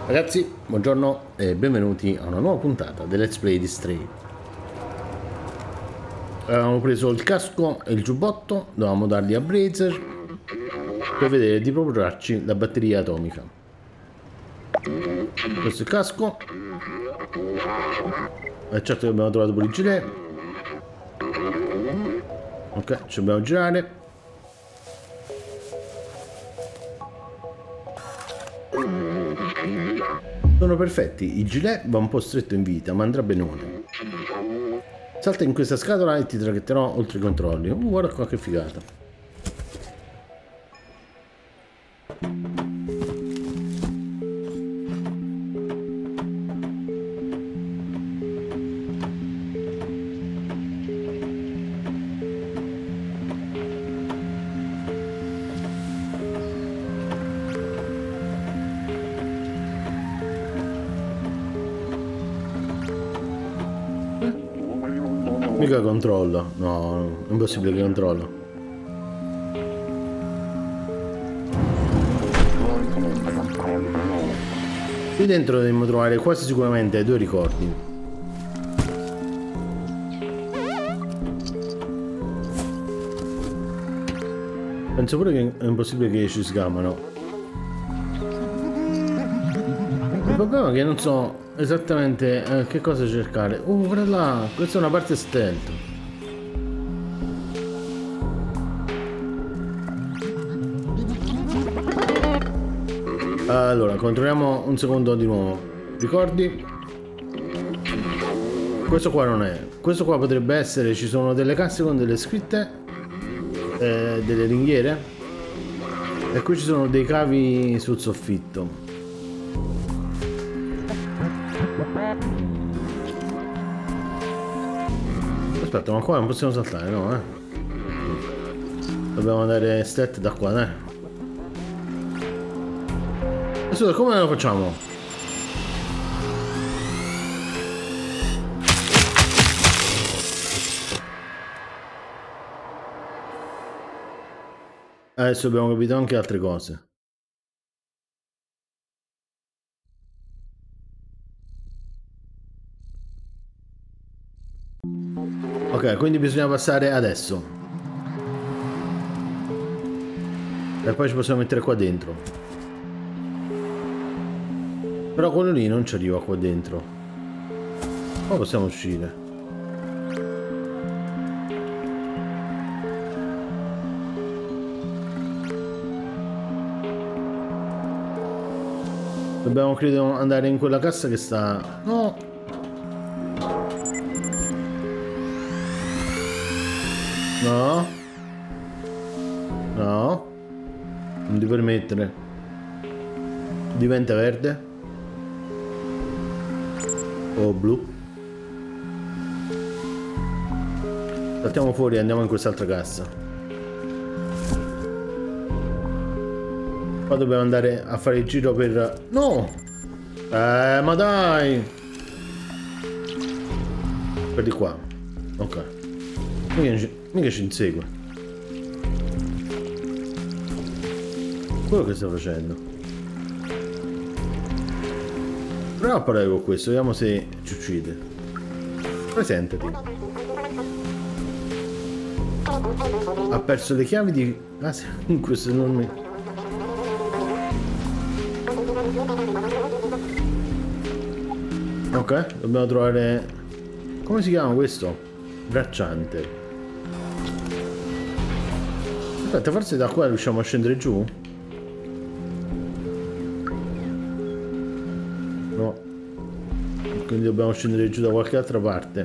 Ragazzi, buongiorno e benvenuti a una nuova puntata del Let's Play di Stray. Avevamo preso il casco e il giubbotto, dovevamo darli a Bracer per vedere di procurarci la batteria atomica. Questo è il casco. Certo che abbiamo trovato pure il gilet. Ok, ci dobbiamo girare. Sono perfetti, il gilet va un po' stretto in vita, ma andrà benone. Salta in questa scatola e ti traghetterò oltre i controlli. Guarda qua che figata. Mica controllo, no, è impossibile che controllo. Qui dentro dovremmo trovare quasi sicuramente due ricordi. Penso pure che è impossibile che ci sgamano. Il problema è che non so esattamente che cosa cercare. Guarda là, questa è una parte stealth. Allora, controlliamo un secondo di nuovo. Ricordi? Questo qua non è. Questo qua potrebbe essere, ci sono delle casse con delle scritte, delle ringhiere. E qui ci sono dei cavi sul soffitto. Aspetta, ma qua non possiamo saltare, no? Dobbiamo andare stealth da qua, dai. Adesso come lo facciamo? Adesso abbiamo capito anche altre cose. Ok, quindi bisogna passare adesso. E poi ci possiamo mettere qua dentro. Però quello lì non ci arriva qua dentro. Poi possiamo uscire. Dobbiamo, credo, andare in quella cassa che sta... No! No. No. Non ti permettere. Diventa verde. O blu. Saltiamo fuori e andiamo in quest'altra cassa. Qua dobbiamo andare a fare il giro per... No! Ma dai! Per di qua. Ok. Mica ci insegue. Quello che sta facendo. Proviamo a parlare con questo, vediamo se ci uccide. Presentati. Ha perso le chiavi di casa in questo enorme... Ok, dobbiamo trovare... Come si chiama questo? Bracciante. Aspetta, forse da qua riusciamo a scendere giù? No. Quindi dobbiamo scendere giù da qualche altra parte.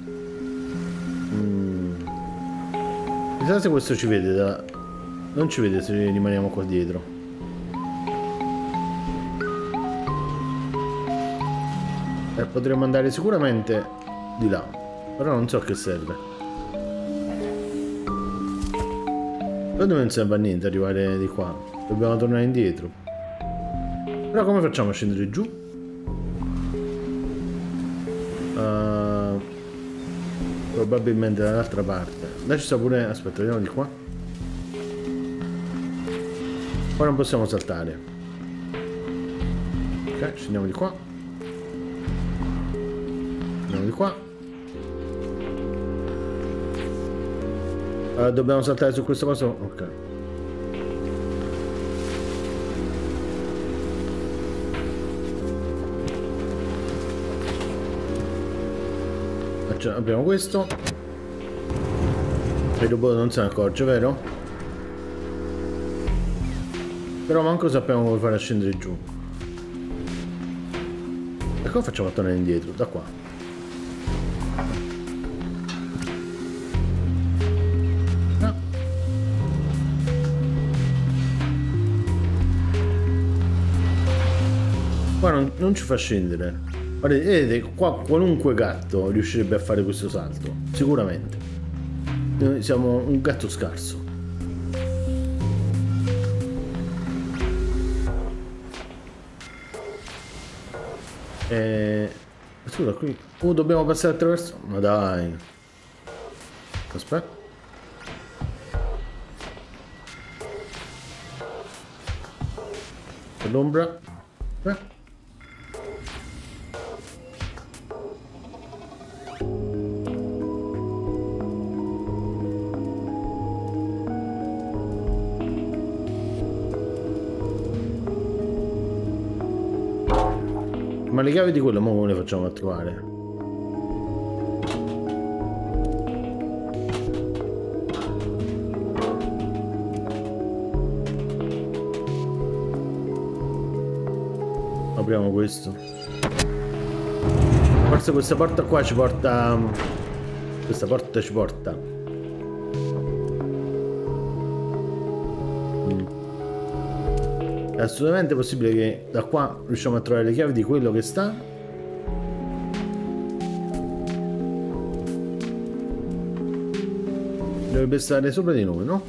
Chissà se questo ci vede da... Non ci vede se rimaniamo qua dietro. Potremmo andare sicuramente di là. Però non so a che serve. Secondo me non serve a niente arrivare di qua. Dobbiamo tornare indietro. Però come facciamo a scendere giù? Probabilmente dall'altra parte. Là ci sta pure... Aspetta, vediamo di qua. Qua non possiamo saltare. Ok, scendiamo di qua. Scendiamo di qua. Dobbiamo saltare su questo coso. Ok. Abbiamo questo. Il robot non se ne accorge, vero? Però manco sappiamo come fare a scendere giù. E come facciamo a tornare indietro? Da qua. No. Qua non ci fa scendere. Vedete, qua qualunque gatto riuscirebbe a fare questo salto, sicuramente. Noi siamo un gatto scarso. Scusa, qui... dobbiamo passare attraverso... Ma dai. Aspetta. L'ombra. Ma le chiavi di quello mo come le facciamo a trovare? Apriamo questo. Forse questa porta qua ci porta... Questa porta ci porta. È assolutamente possibile che da qua riusciamo a trovare le chiavi di quello che sta. Dovrebbe stare sopra di noi, no?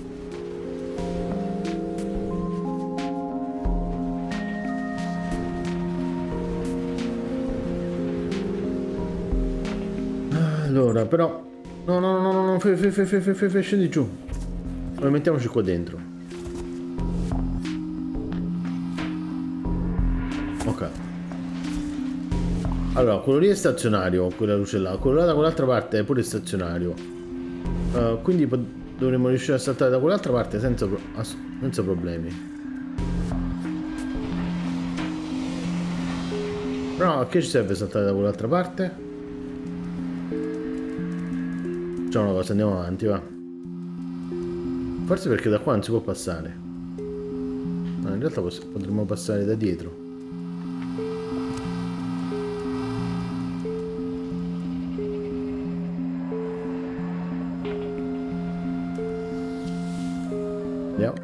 Allora, però... No, scendi giù. Lo mettiamoci qua dentro. Ok. Allora, quello lì è stazionario, quella luce là. Quello là da quell'altra parte è pure stazionario. Quindi dovremmo riuscire a saltare da quell'altra parte senza problemi. Però a che ci serve saltare da quell'altra parte? C'è una cosa, andiamo avanti, va. Forse perché da qua non si può passare. No, in realtà potremmo passare da dietro. Andiamo.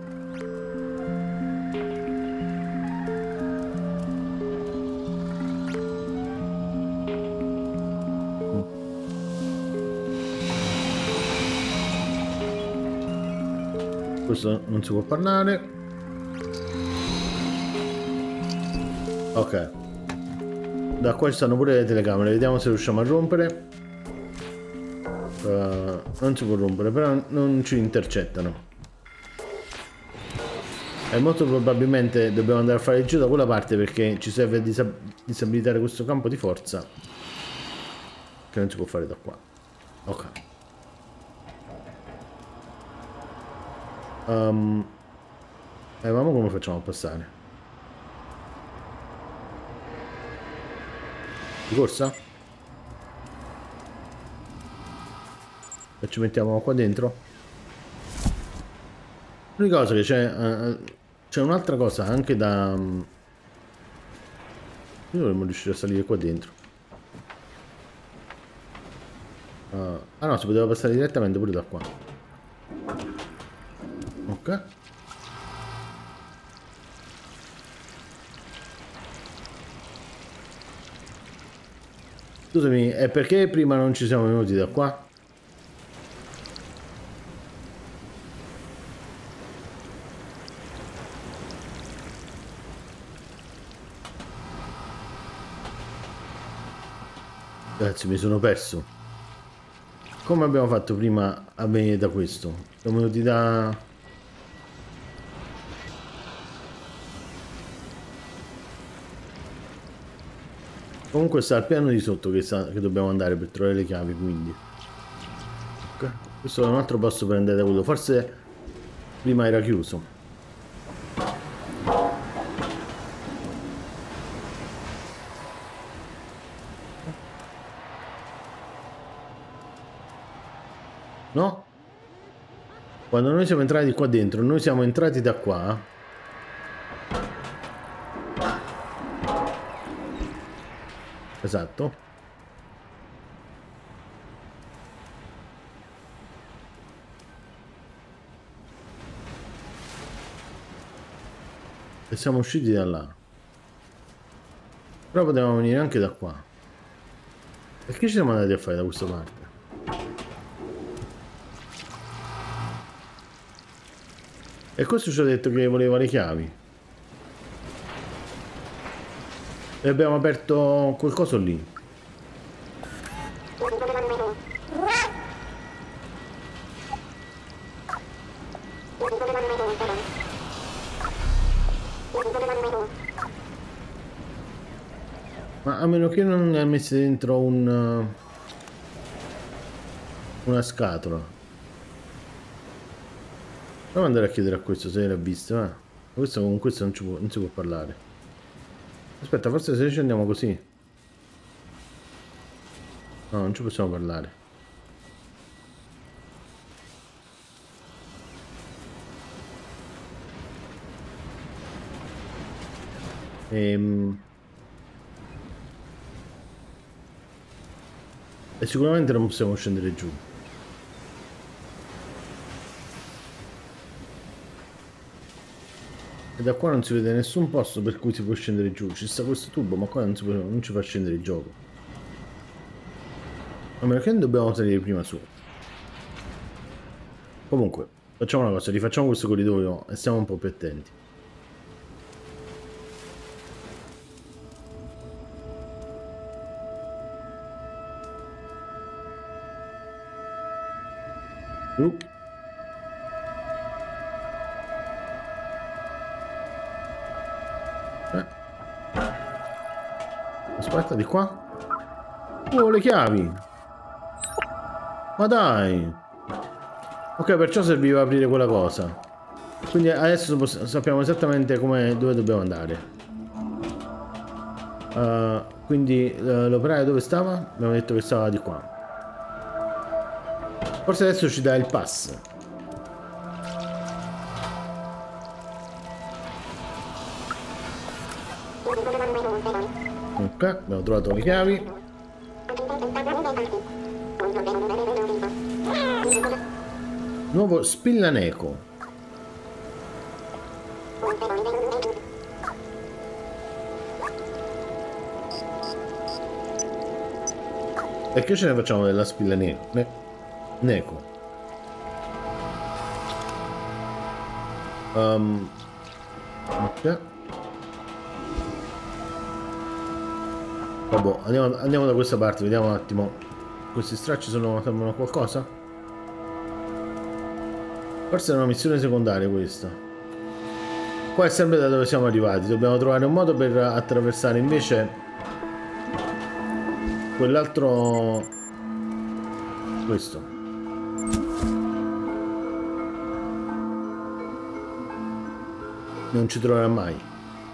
Questo non si può parlare. Ok. Da qua ci stanno pure le telecamere. Vediamo se riusciamo a rompere. Non si può rompere, però non ci intercettano. E molto probabilmente dobbiamo andare a fare il giro da quella parte perché ci serve a disabilitare questo campo di forza. Che non si può fare da qua. Ok. Ma come facciamo a passare? Di corsa? E ci mettiamo qua dentro? L'unica cosa che c'è un'altra cosa anche da... Noi dovremmo riuscire a salire qua dentro. Ah no, si poteva passare direttamente pure da qua. Ok. Scusami, e perché prima non ci siamo venuti da qua? Ragazzi, mi sono perso. Come abbiamo fatto prima a venire da questo? Siamo venuti da... Comunque sta al piano di sotto che dobbiamo andare per trovare le chiavi, quindi. Ok. Questo è un altro posto per andare da quello. Forse prima era chiuso. No? Quando noi siamo entrati qua dentro, noi siamo entrati da qua. Esatto. E siamo usciti da là. Però potevamo venire anche da qua. Perché ci siamo andati a fare da questa parte? E questo ci ha detto che voleva le chiavi. E abbiamo aperto quel coso lì. Ma a meno che non ne ha messo dentro una scatola. Proviamo ad andare a chiedere a questo se l'ha visto, eh. Questo con questo non si può parlare. Aspetta, forse se ci andiamo così. No, non ci possiamo parlare. E sicuramente non possiamo scendere giù. E da qua non si vede nessun posto per cui si può scendere giù. Ci sta questo tubo, ma qua non ci fa scendere il gioco. A meno che non dobbiamo salire prima su. Comunque, facciamo una cosa, rifacciamo questo corridoio e stiamo un po' più attenti. Aspetta, di qua. Oh, le chiavi. Ma dai. Ok, perciò serviva aprire quella cosa. Quindi adesso sappiamo esattamente dove dobbiamo andare. Quindi l'operaio dove stava? Abbiamo detto che stava di qua. Forse adesso ci dà il pass. Ok, abbiamo trovato le chiavi. Nuovo spillaneco. E che ce ne facciamo della spillaneco? Neco. Ok. Vabbè, andiamo da questa parte, vediamo un attimo. Questi stracci sembrano qualcosa? Forse è una missione secondaria questa. Qua è sempre da dove siamo arrivati. Dobbiamo trovare un modo per attraversare invece quell'altro. Questo. Non ci troverà mai.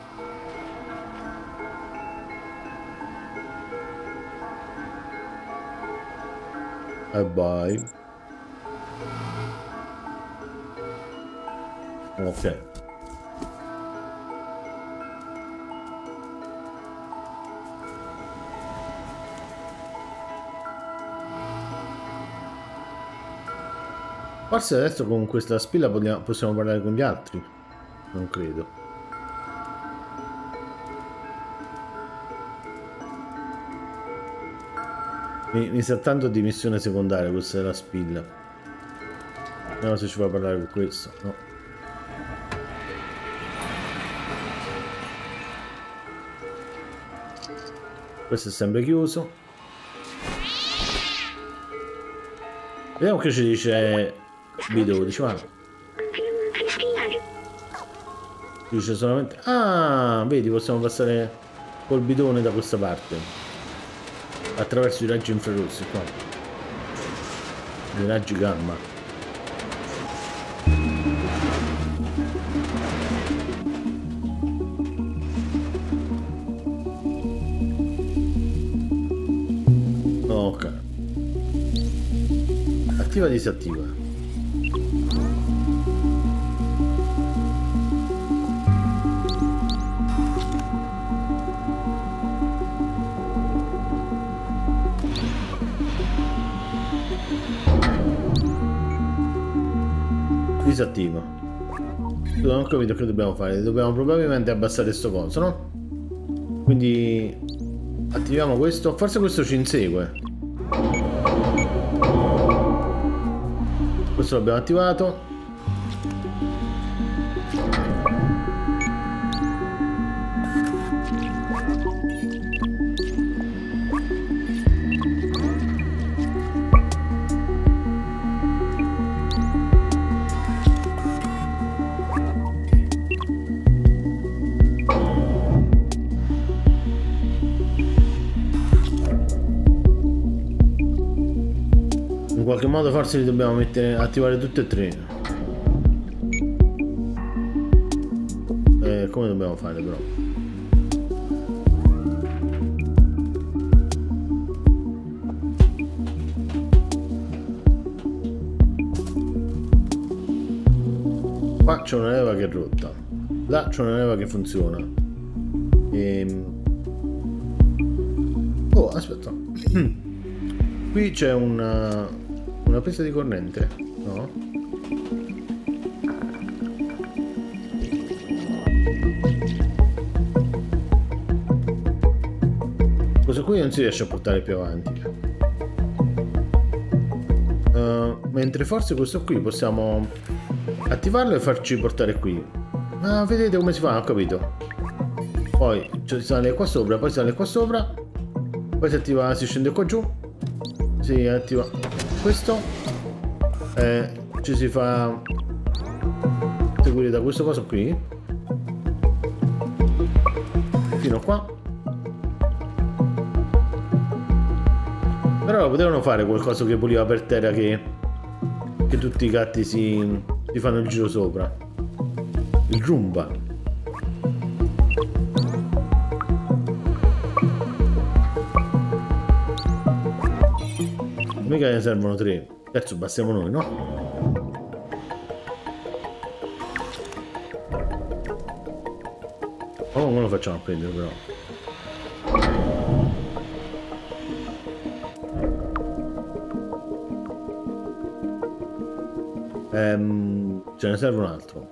E bye. Ok. Forse adesso con questa spilla possiamo parlare con gli altri. Non credo. Mi sa tanto di missione secondaria questa è la spilla. Vediamo se ci fa parlare con questo. No. Questo è sempre chiuso. Vediamo che ci dice B12, va. Dice solamente... Ah, vedi, possiamo passare col bidone da questa parte. attraverso i raggi infrarossi qua. I raggi gamma. Ok. Attiva, disattiva. Disattiva. Non ho capito che dobbiamo fare. Dobbiamo probabilmente abbassare sto coso, no? Quindi attiviamo questo. Forse questo ci insegue. Questo l'abbiamo attivato. In qualche modo forse li dobbiamo mettere, attivare tutte e tre. Come dobbiamo fare però? Qua c'è una leva che è rotta. Là c'è una leva che funziona. Oh, aspetta. Qui c'è una presa di corrente, no? Questo qui non si riesce a portare più avanti. Mentre forse questo qui possiamo attivarlo e farci portare qui. Ah, vedete come si fa? Ho capito. Poi si sale qua sopra, poi si sale qua sopra. Poi si attiva, si scende qua giù. Si attiva questo. Ci si fa seguire da questo coso qui. Fino a qua. Però potevano fare qualcosa che puliva per terra, che tutti i gatti si fanno il giro sopra. Il Roomba. Mica ne servono tre. Terzo bastiamo noi, no? Oh, come lo facciamo a prendere però? Ce ne serve un altro.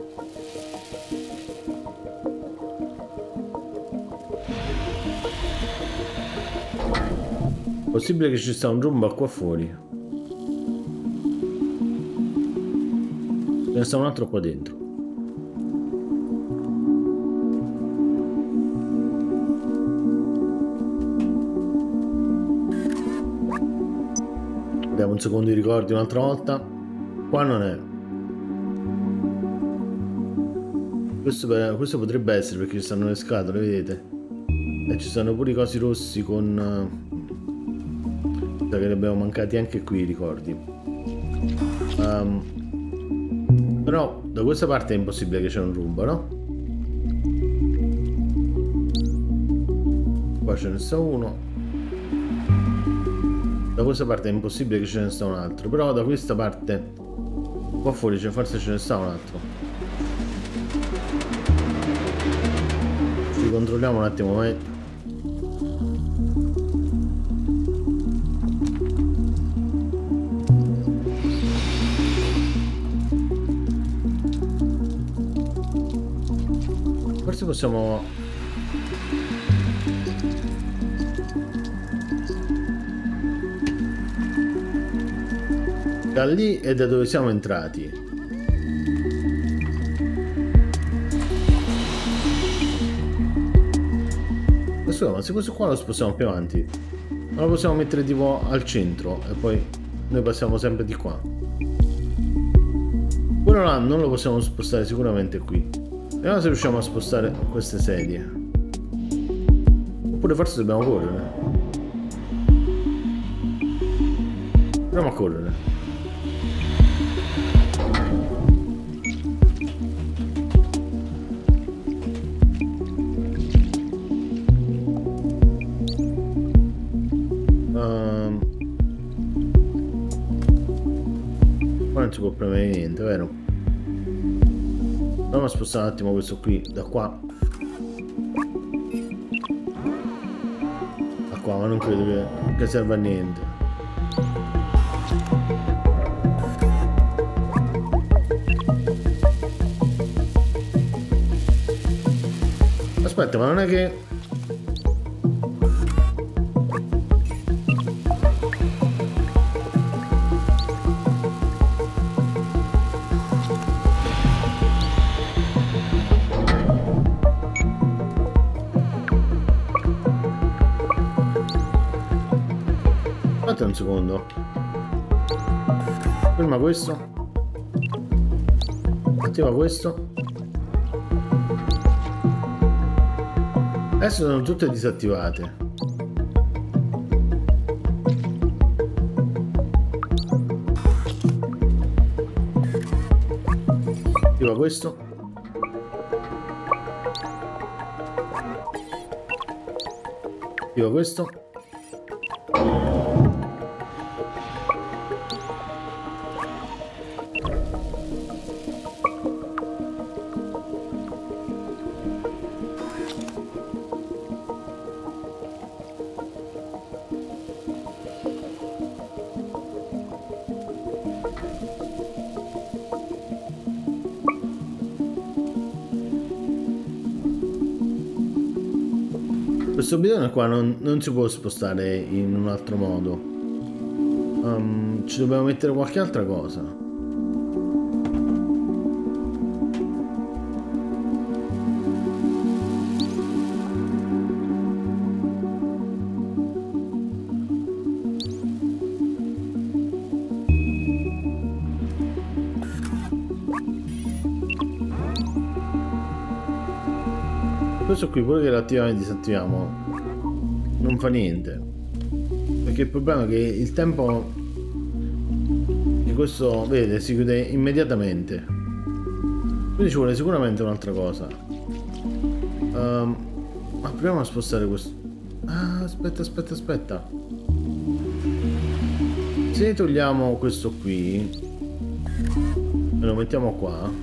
Possibile che ci sia un Roomba qua fuori. Ce ne sta un altro qua dentro. Vediamo un secondo di ricordi un'altra volta. Qua non è. Questo potrebbe essere, perché ci stanno le scatole, vedete? E ci stanno pure i cosi rossi con... che ne abbiamo mancati anche qui i ricordi. Però da questa parte è impossibile che c'è un Roomba, no? Qua ce ne sta uno. Da questa parte è impossibile che ce ne sta un altro. Però da questa parte qua fuori forse ce ne sta un altro. Ricontrolliamo un attimo meglio. Forse possiamo... Da lì è da dove siamo entrati. Ma se questo qua lo spostiamo più avanti, ma lo possiamo mettere tipo al centro e poi noi passiamo sempre di qua. Quello là non lo possiamo spostare sicuramente qui. Vediamo se riusciamo a spostare queste sedie. Oppure forse dobbiamo correre. Proviamo a correre. Qua non si può premere niente, vero? Proviamo a spostare un attimo questo qui da qua. Da qua, ma non credo che serva a niente. Aspetta, ma non è che... Aspetta un secondo. Ferma questo. Attiva questo. Adesso sono tutte disattivate. Attiva questo. Attiva questo. Questo bidone qua non si può spostare in un altro modo. Ci dobbiamo mettere qualche altra cosa. Questo qui pure che lo attiviamo e disattiviamo non fa niente, perché il problema è che il tempo di questo, vede, si chiude immediatamente, quindi ci vuole sicuramente un'altra cosa. Ma proviamo a spostare questo. Aspetta, se togliamo questo qui e lo mettiamo qua,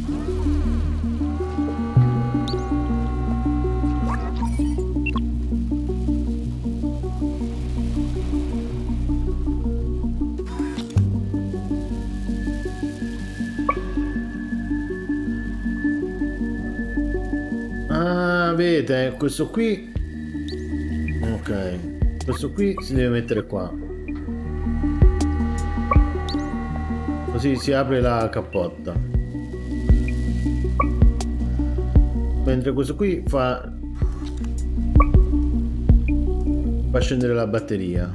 vedete, questo qui, ok, questo qui si deve mettere qua, così si apre la cappotta, mentre questo qui fa scendere la batteria.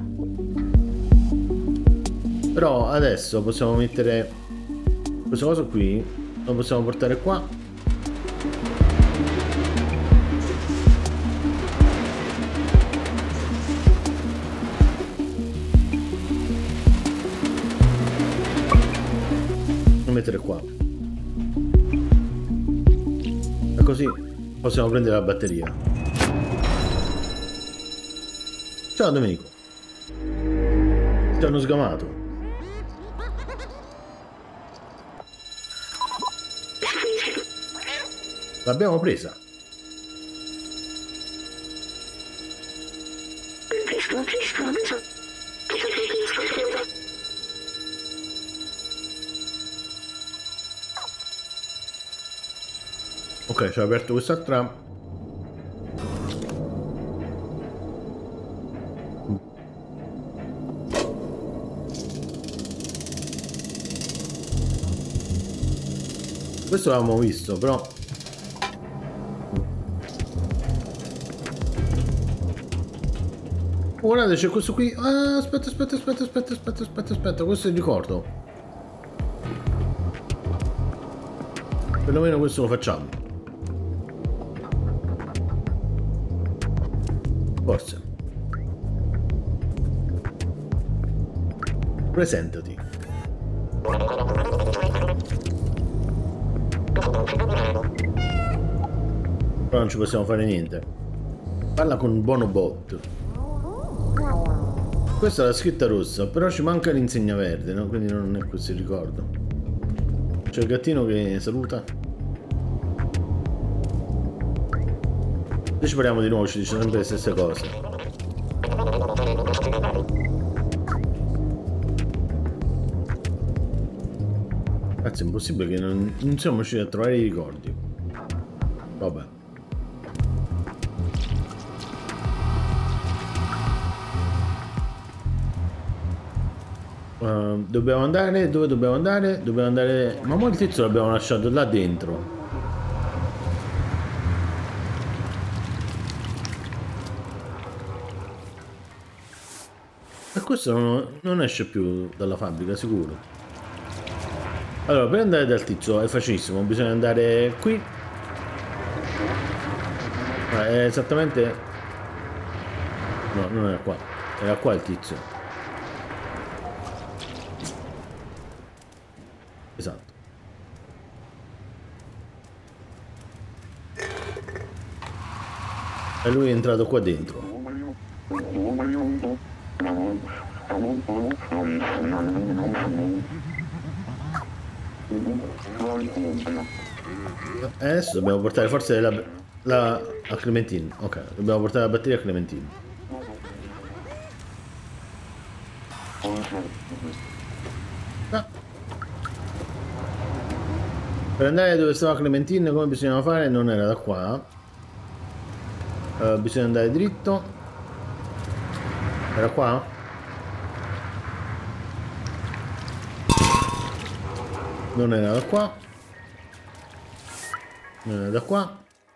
Però adesso possiamo mettere questa cosa qui, lo possiamo portare qua. Mettere qua e così possiamo prendere la batteria. Ciao Domenico, ti hanno sgamato. L'abbiamo presa. Ok, ci ho aperto quest'altra. Questo l'avevamo visto, però guardate, c'è questo qui. Ah, aspetta, questo è il ricordo. Perlomeno questo lo facciamo. Forse. Presentati. Però non ci possiamo fare niente. Parla con Bonobot. Questa è la scritta rossa, però ci manca l'insegna verde, no? Quindi non è questo il ricordo. C'è il gattino che saluta. Se ci parliamo di nuovo ci dice sempre le stesse cose. Cazzo, è impossibile che non siamo riusciti a trovare i ricordi. Vabbè. Dobbiamo andare? Dove dobbiamo andare? Dobbiamo andare... Ma mo il tizio l'abbiamo lasciato là dentro. E questo non esce più dalla fabbrica, sicuro. Allora, per andare dal tizio è facilissimo. Bisogna andare qui. È esattamente... No, non era qua. Era qua il tizio. Esatto. E lui è entrato qua dentro. Adesso dobbiamo portare forse a Clementine. Ok, dobbiamo portare la batteria a Clementine. Ah. Per andare dove stava Clementine, come bisognava fare? Non era da qua. Bisogna andare dritto. Era qua? Non era da qua. Non era da qua.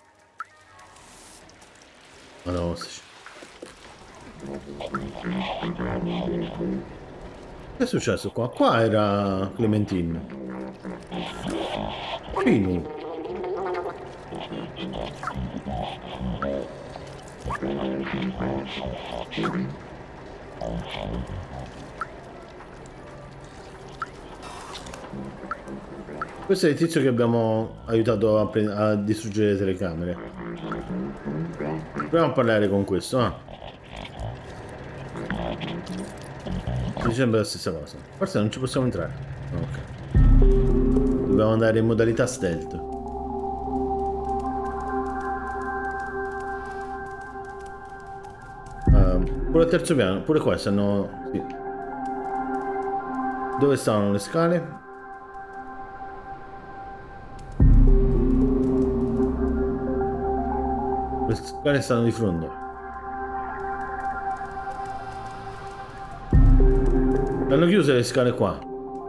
Madonna. Che è successo qua? Qua era Clementine. Fini. Questo è il tizio che abbiamo aiutato a distruggere le telecamere. Proviamo a parlare con questo, ah. Mi sembra la stessa cosa. Forse non ci possiamo entrare. Ok. Dobbiamo andare in modalità stealth. Pure al terzo piano, pure qua stanno... Sì. Dove stavano le scale? Le scale stanno di fronte. L'hanno chiuse le scale qua.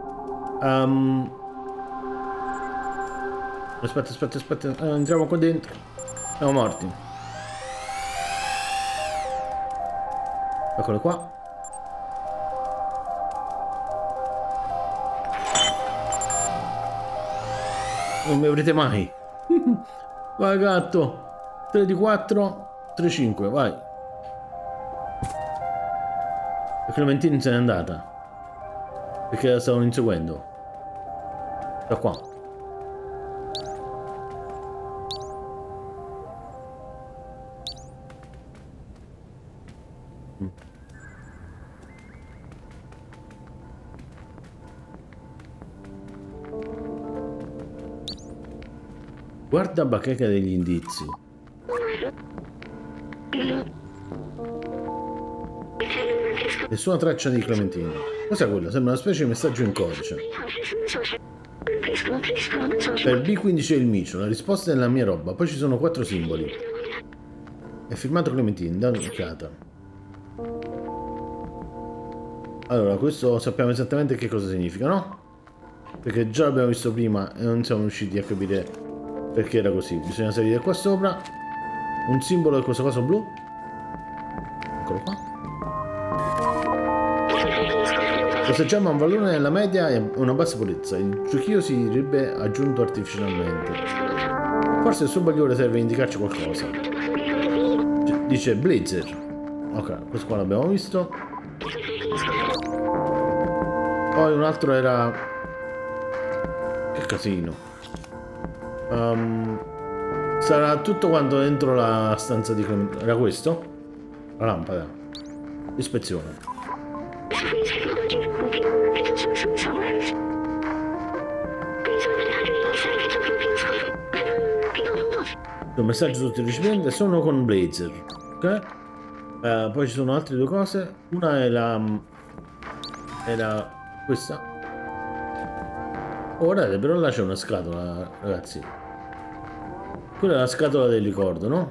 Aspetta. Entriamo qua dentro. Siamo morti. Eccolo qua. Non mi avrete mai. Vai gatto. 3 di 4, 3 5, vai. E Clementine se n'è andata. Perché la stavano inseguendo. Da qua. Guarda bacheca degli indizi. Nessuna traccia di Clementine. Cos'è quello? Sembra una specie di messaggio in codice. Per B15 è il micio, la risposta è nella mia roba. Poi ci sono 4 simboli. È firmato Clementine, da un'occhiata. Allora, questo sappiamo esattamente che cosa significa, no? Perché già l'abbiamo visto prima e non siamo riusciti a capire perché era così. Bisogna salire qua sopra. Un simbolo di questo coso blu. Eccolo qua. Questo gemma ha un valore nella media e una bassa purezza. Il giochino si direbbe aggiunto artificialmente. Forse il suo bagliore serve a indicarci qualcosa. Dice Blazer. Ok, questo qua l'abbiamo visto. Poi un altro era... Che casino. Sarà tutto quanto dentro la stanza di Clementine. Era questo? La lampada. Ispezione. Un messaggio sotto il recipiente. Sono con Blazer. Ok? Poi ci sono altre due cose. Una è la... Era questa. Oh, guardate, però là c'è una scatola, ragazzi. Quella è la scatola del ricordo, no?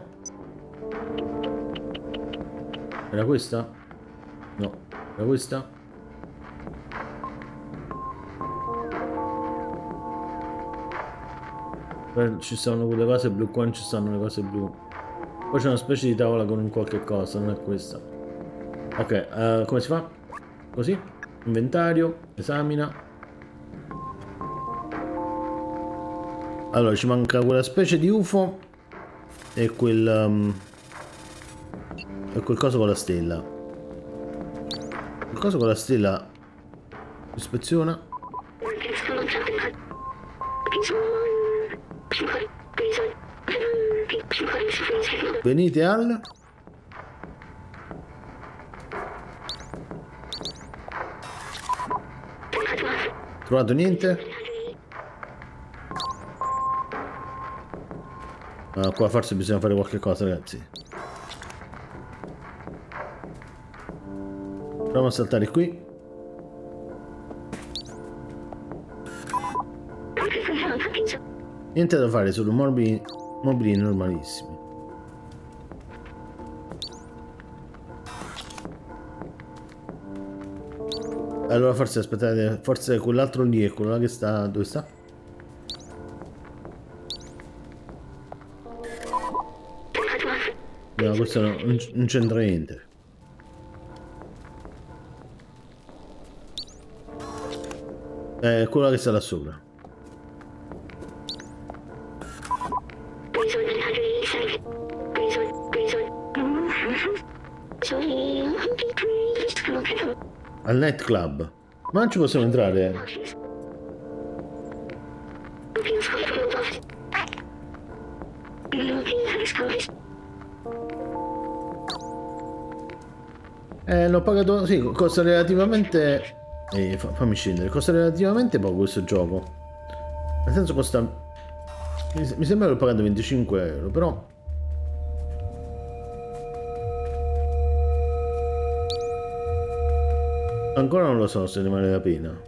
Era questa? No, era questa? Ci stanno quelle cose blu, qua non ci stanno le cose blu. Poi c'è una specie di tavola con un qualche cosa, non è questa. Ok, come si fa? Così? Inventario, esamina. Allora, ci manca quella specie di UFO e quel coso con la stella. Il coso con la stella ispeziona. Venite al... Trovato niente? Qua forse bisogna fare qualche cosa, ragazzi. Proviamo a saltare qui. Niente da fare, sono mobili normalissimi. Allora forse aspettate, forse quell'altro lì è quello là che sta... Dove sta? No, questo non c'entra niente. È quello che sta là sopra. Al nightclub. Ma non ci possiamo entrare. L'ho pagato, sì, costa relativamente... fammi scendere, costa relativamente poco questo gioco. Nel senso costa... Mi sembra che l'ho pagato 25 euro, però... Ancora non lo so se ne vale la pena.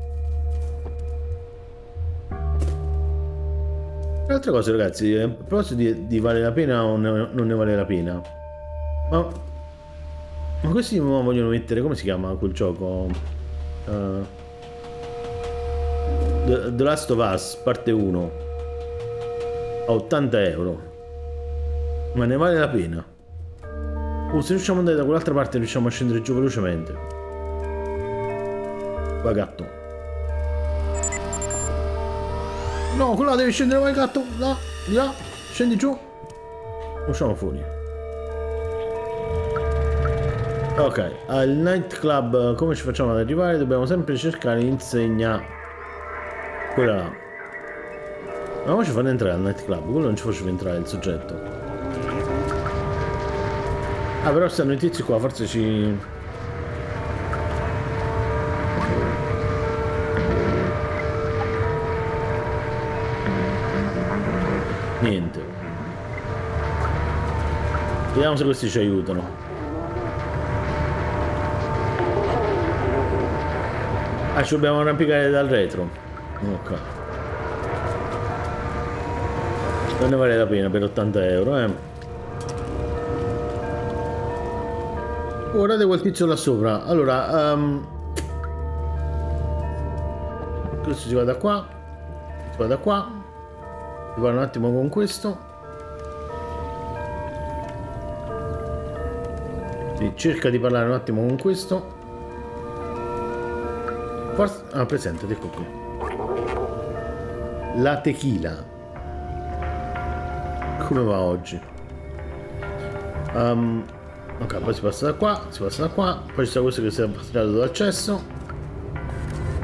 Altre cose, ragazzi, a proposito di vale la pena o non ne vale la pena. Ma questi vogliono mettere, come si chiama quel gioco? The Last of Us, parte 1. A 80 euro. Ma ne vale la pena? Se riusciamo ad andare da quell'altra parte riusciamo a scendere giù velocemente. Vai gatto. No, quella devi scendere, vai gatto. Là, di là, scendi giù. Usciamo fuori. Ok, al nightclub come ci facciamo ad arrivare? Dobbiamo sempre cercare l'insegna. Quella là. Ma ora ci fanno entrare al nightclub, quello non ci faceva entrare il soggetto. Ah, però stanno i tizi qua, forse ci... Niente. Vediamo se questi ci aiutano. Ah, ci dobbiamo arrampicare dal retro. Ok. Non ne vale la pena per 80 euro, eh. Guardate quel tizio là sopra. Allora, questo si va da qua. Si va da qua. Si va un attimo con questo. Sì, cerca di parlare un attimo con questo. Forse... Ah, presente, ecco qui. La tequila. Come va oggi? Ok, poi si passa da qua, si passa da qua. Poi ci sta questo che si è passato dal cesso.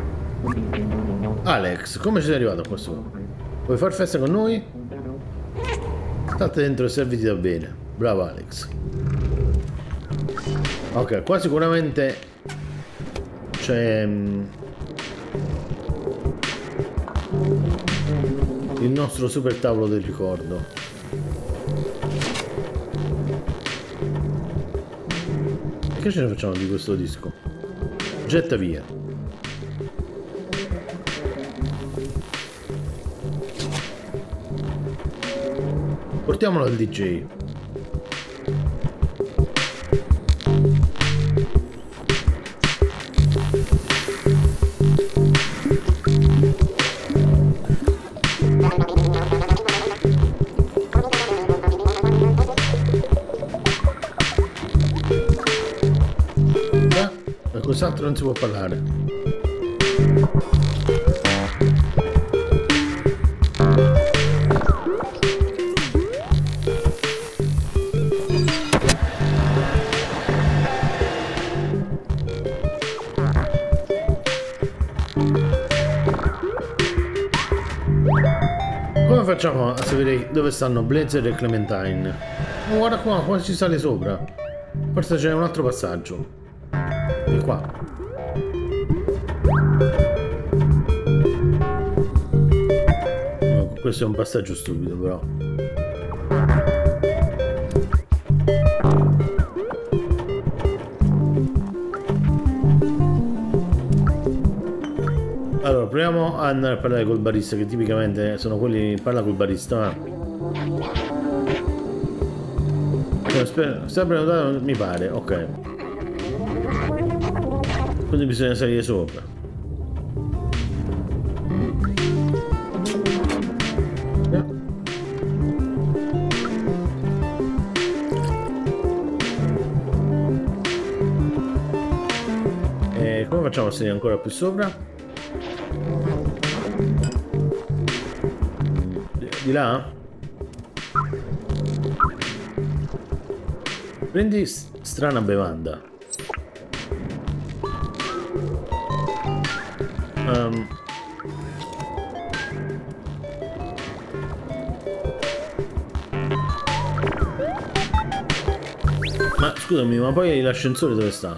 Alex, come ci sei arrivato a questo? Vuoi far festa con noi? State dentro e serviti da bene. Bravo Alex. Ok, qua sicuramente c'è il nostro super tavolo del ricordo. E che ce ne facciamo di questo disco? Getta via. Portiamolo al DJ. E quest'altro non si può parlare. Come facciamo a sapere dove stanno Blazer e Clementine? Oh, guarda qua, qua ci sale sopra. Forse c'è un altro passaggio. E qua. No, questo è un passaggio stupido però. Allora, proviamo ad andare a parlare col barista, che tipicamente sono quelli che parla col barista. Sta prenotato, mi pare, ok. Quindi bisogna salire sopra. E come facciamo a salire ancora più sopra? Di là? Prendi strana bevanda. Ma scusami, ma poi l'ascensore dove sta?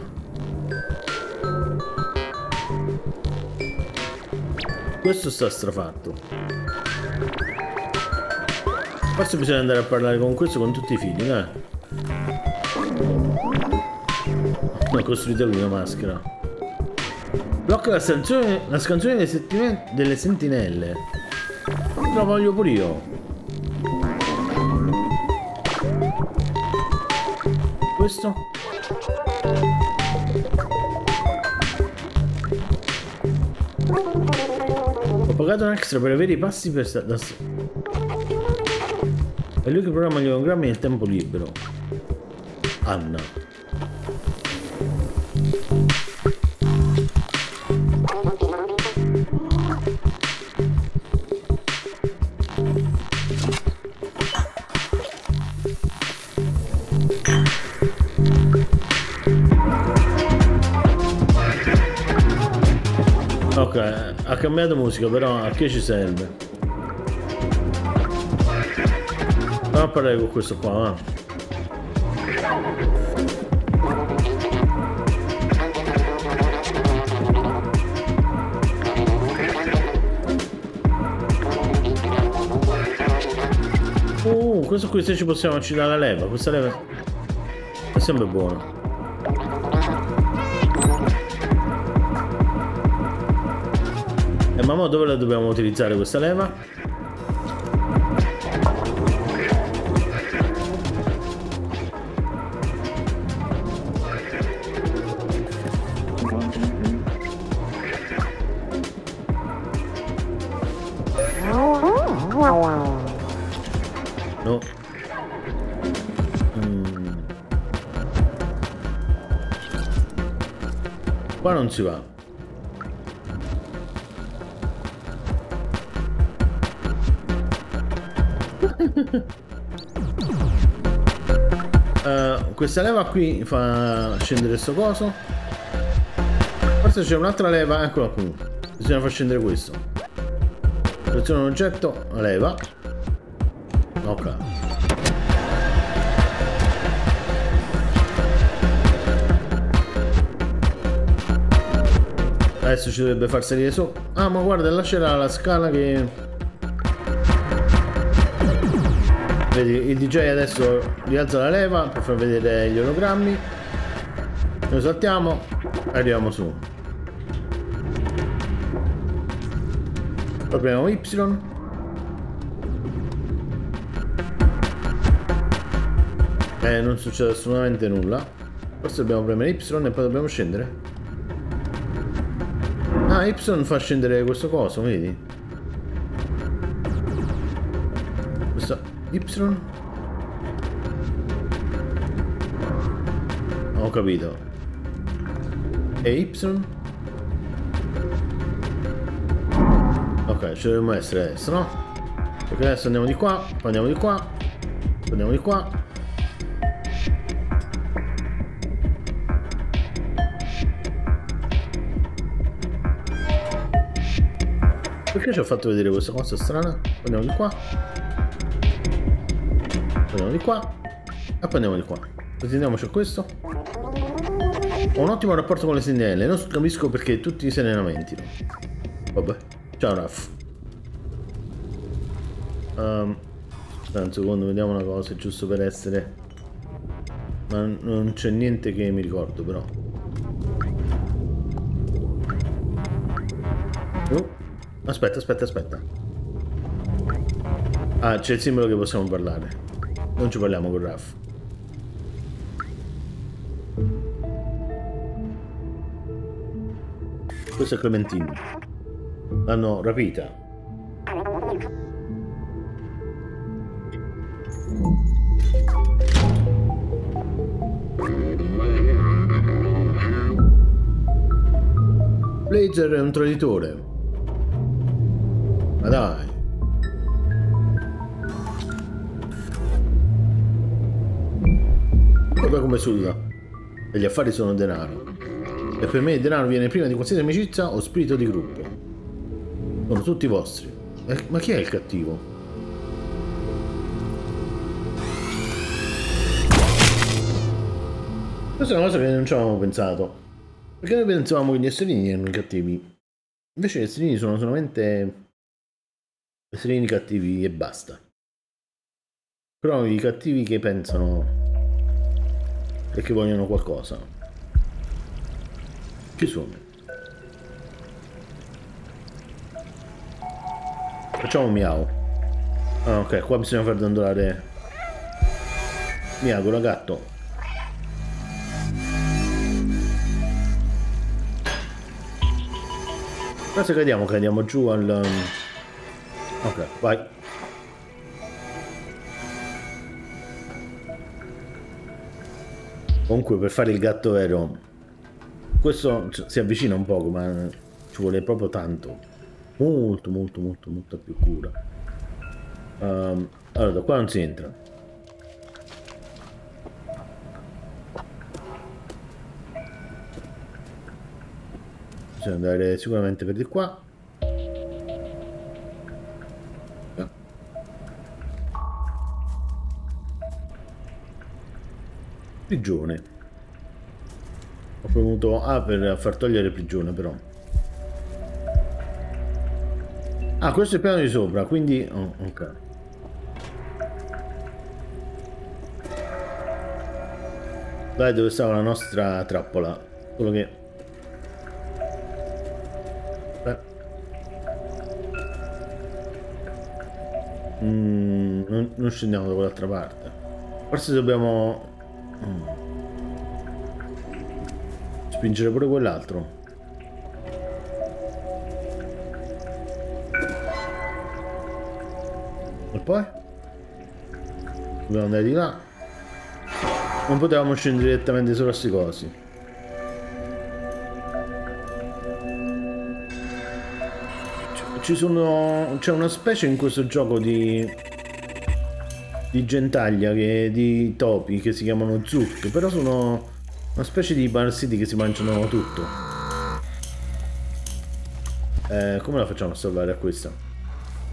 Questo sta strafatto. Forse bisogna andare a parlare con questo con tutti i figli, dai. No, costruite lui una maschera. Blocca la scansione delle sentinelle. Lo voglio pure io. Questo? Ho pagato un extra per avere i passi per da è lui che programma gli ologrammi nel tempo libero. Anna. Ok, ha cambiato musica, però a che ci serve? Andiamo a parlare con questo qua, va. Questo qui se ci possiamo accendere la leva, questa leva è sempre buona. E mamma, dove la dobbiamo utilizzare questa leva? No. Qua non si va. Questa leva qui fa scendere sto coso. Forse c'è un'altra leva, eccola qui. Bisogna far scendere questo. Seleziona un oggetto, leva. Ok. Adesso ci dovrebbe far salire su. Ah, ma guarda, là c'era la scala che... Vedi, il DJ adesso rialza la leva per far vedere gli ologrammi. Noi saltiamo e arriviamo su. Poi premiamo Y. Non succede assolutamente nulla. Forse dobbiamo premere Y e poi dobbiamo scendere. Ah, Y fa scendere questo coso, vedi? Questo Y. Ho capito. E Y. Ok, ci dovremmo essere adesso, no? Perché adesso andiamo di qua, poi andiamo di qua, poi andiamo di qua. Perché ci ho fatto vedere questa cosa strana? Poi andiamo di qua. Poi andiamo di qua. E poi andiamo di qua. Sentiamoci a questo. Ho un ottimo rapporto con le sentinelle. Non capisco perché tutti se ne lamentino. Vabbè. Ciao Raff. Un secondo, vediamo una cosa, giusto per essere... Ma non c'è niente che mi ricordo però. Aspetta. Ah, c'è il simbolo che possiamo parlare. Non ci parliamo con Raff. Questo è Clementine. L'hanno rapita. Blazer è un traditore. Ma dai. Guarda come sulla. E gli affari sono denaro. E per me il denaro viene prima di qualsiasi amicizia o spirito di gruppo. Sono tutti vostri. Ma chi è il cattivo? Questa è una cosa che non ci avevamo pensato. Perché noi pensavamo che gli estrini erano i cattivi. Invece gli estrini sono solamente estrini cattivi e basta. Però i cattivi che pensano e che vogliono qualcosa ci sono. Facciamo un miau. Ah, ok, qua bisogna far dondolare. Miagola, gatto. Ma se cadiamo giù al... Ok, vai. Comunque per fare il gatto vero, questo si avvicina un poco, ma ci vuole proprio tanto. Molta più cura. Allora, da qua non si entra. Bisogna andare sicuramente per di qua. Prigione. Ho premuto A per far togliere prigione però. Ah, questo è il piano di sopra, quindi... Oh, ok. Dai, dove stava la nostra trappola? Solo che... non scendiamo da quell'altra parte. Forse dobbiamo... spingere pure quell'altro. E poi? Dobbiamo andare di là. Non potevamo scendere direttamente sopra questi cosi. C'è una specie in questo gioco di gentaglia, di topi che si chiamano zucche, però sono una specie di parassiti che si mangiano tutto. Come la facciamo a salvare a questa?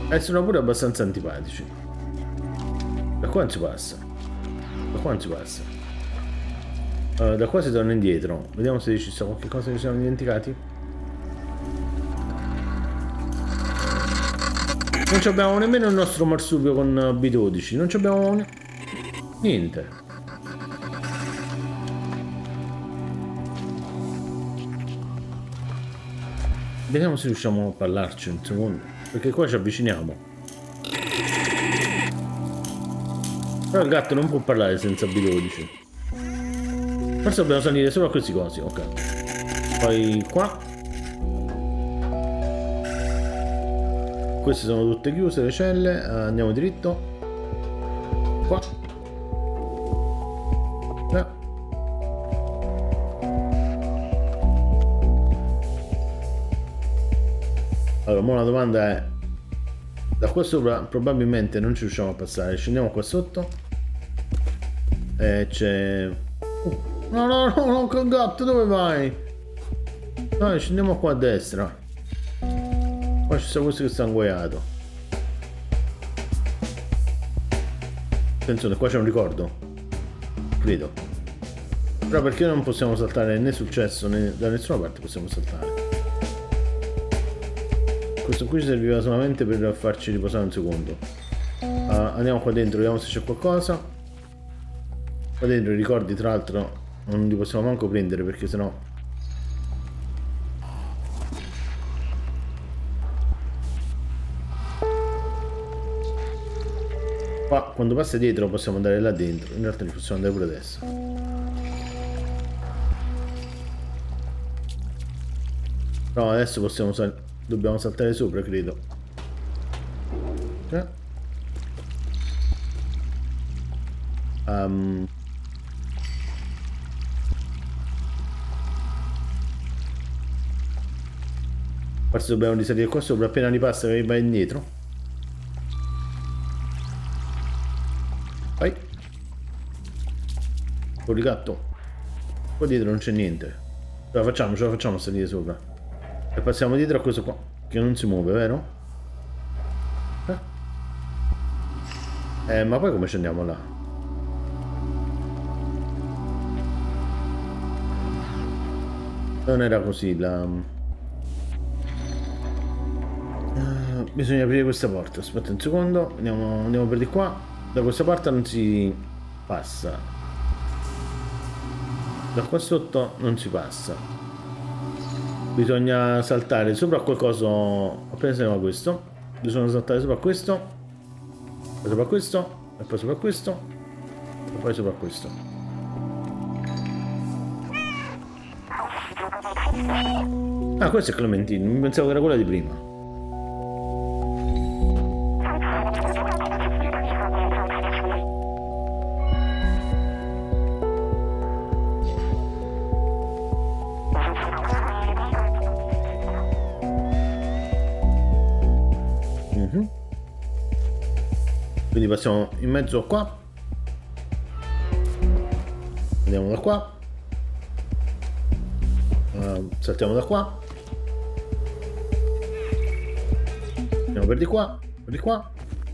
sono pure abbastanza antipatici. Da qua non si passa. Da qua non si passa. Da qua si torna indietro. Vediamo se ci sta qualche cosa che ci siamo dimenticati. Non abbiamo nemmeno il nostro marsupio con B12. Non abbiamo niente. Vediamo se riusciamo a parlarci un secondo. Perché qua ci avviciniamo. Però il gatto non può parlare senza B12. Forse dobbiamo salire solo a questi cosi, ok. Poi qua. Queste sono tutte chiuse le celle. Andiamo dritto. Qua. Allora, ora la domanda è: da qua sopra probabilmente non ci riusciamo a passare. Scendiamo qua sotto. E c'è... no, no, no, no, che gatto, dove vai? Dai, scendiamo qua a destra. Qua ci sta questo che sta inguaiato. Attenzione, qua c'è un ricordo. Credo. Però perché non possiamo saltare né sul cesso né da nessuna parte possiamo saltare? Questo qui ci serviva solamente per farci riposare un secondo. Andiamo qua dentro, vediamo se c'è qualcosa. Qua dentro i ricordi tra l'altro non li possiamo manco prendere perché sennò... Qua quando passa dietro possiamo andare là dentro, in realtà ci possiamo andare pure adesso. No, adesso possiamo dobbiamo saltare sopra, credo. Forse dobbiamo risalire qua sopra, appena ripassa che va indietro. Vai. Con il gatto. Qua dietro non c'è niente. Ce la facciamo a salire sopra. E passiamo dietro a questo qua, che non si muove, vero? Ma poi come scendiamo là? Non era così la... bisogna aprire questa porta. Aspetta un secondo. Andiamo per di qua. Da questa parte non si passa. Da qua sotto non si passa. Bisogna saltare sopra qualcosa. Appena se ne va questo. Bisogna saltare sopra questo. Poi sopra questo. E poi sopra questo. E poi sopra questo. Ah, questo è Clementine. Mi pensavo che era quella di prima. Quindi passiamo in mezzo qua. Andiamo da qua. Saltiamo da qua. Andiamo per di qua. Per di qua.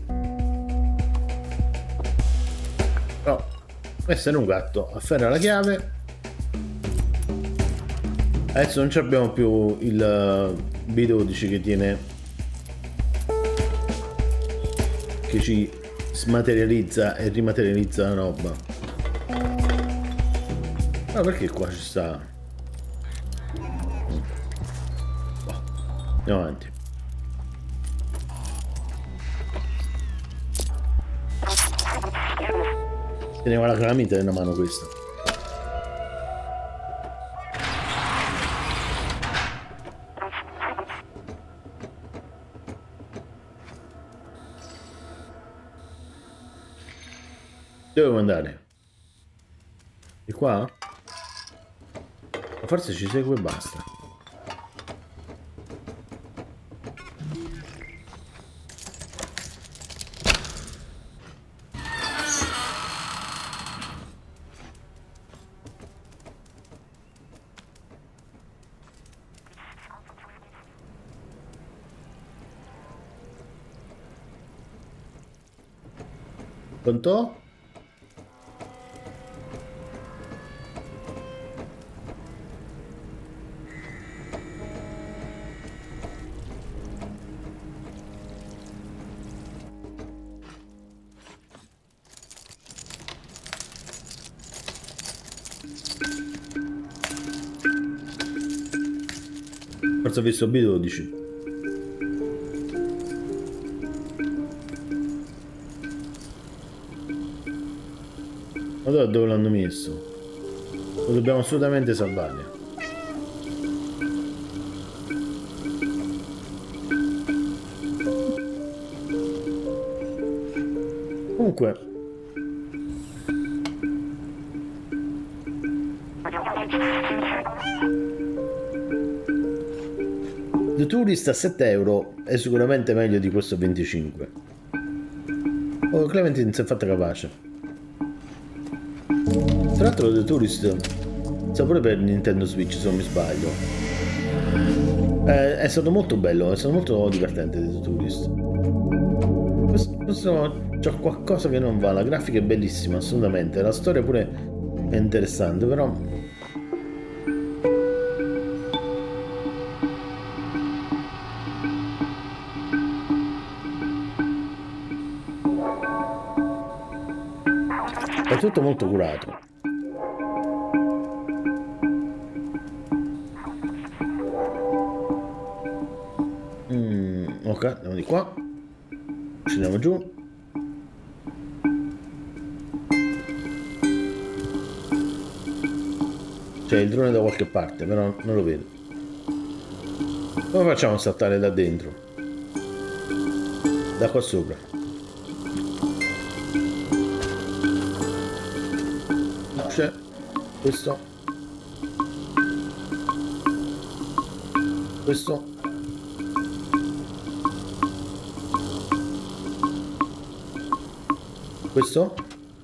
Però essere un gatto afferra la chiave. Adesso non abbiamo più il B12 che tiene, che ci smaterializza e rimaterializza la roba. Ma perché qua ci sta? Andiamo avanti. Teneva la calamita nella mano questa. Dove devo andare? Di qua? Ma forse ci segue e basta. Pronto? Forse ho visto B12. Ma dove l'hanno messo? Lo dobbiamo assolutamente salvare. Comunque The Tourist a 7 euro è sicuramente meglio di questo 25. Oh, Clementine si è fatta capace. Tra l'altro The Tourist sta pure per Nintendo Switch, se non mi sbaglio. È stato molto bello, è stato molto divertente The Tourist. Questo c'è qualcosa che non va, la grafica è bellissima, assolutamente, la storia pure è interessante, però... è tutto molto curato. Ok, andiamo di qua. Scendiamo giù. C'è il drone da qualche parte, però non lo vedo. Come facciamo a saltare da dentro? Da qua sopra. C'è questo. Questo. Questo?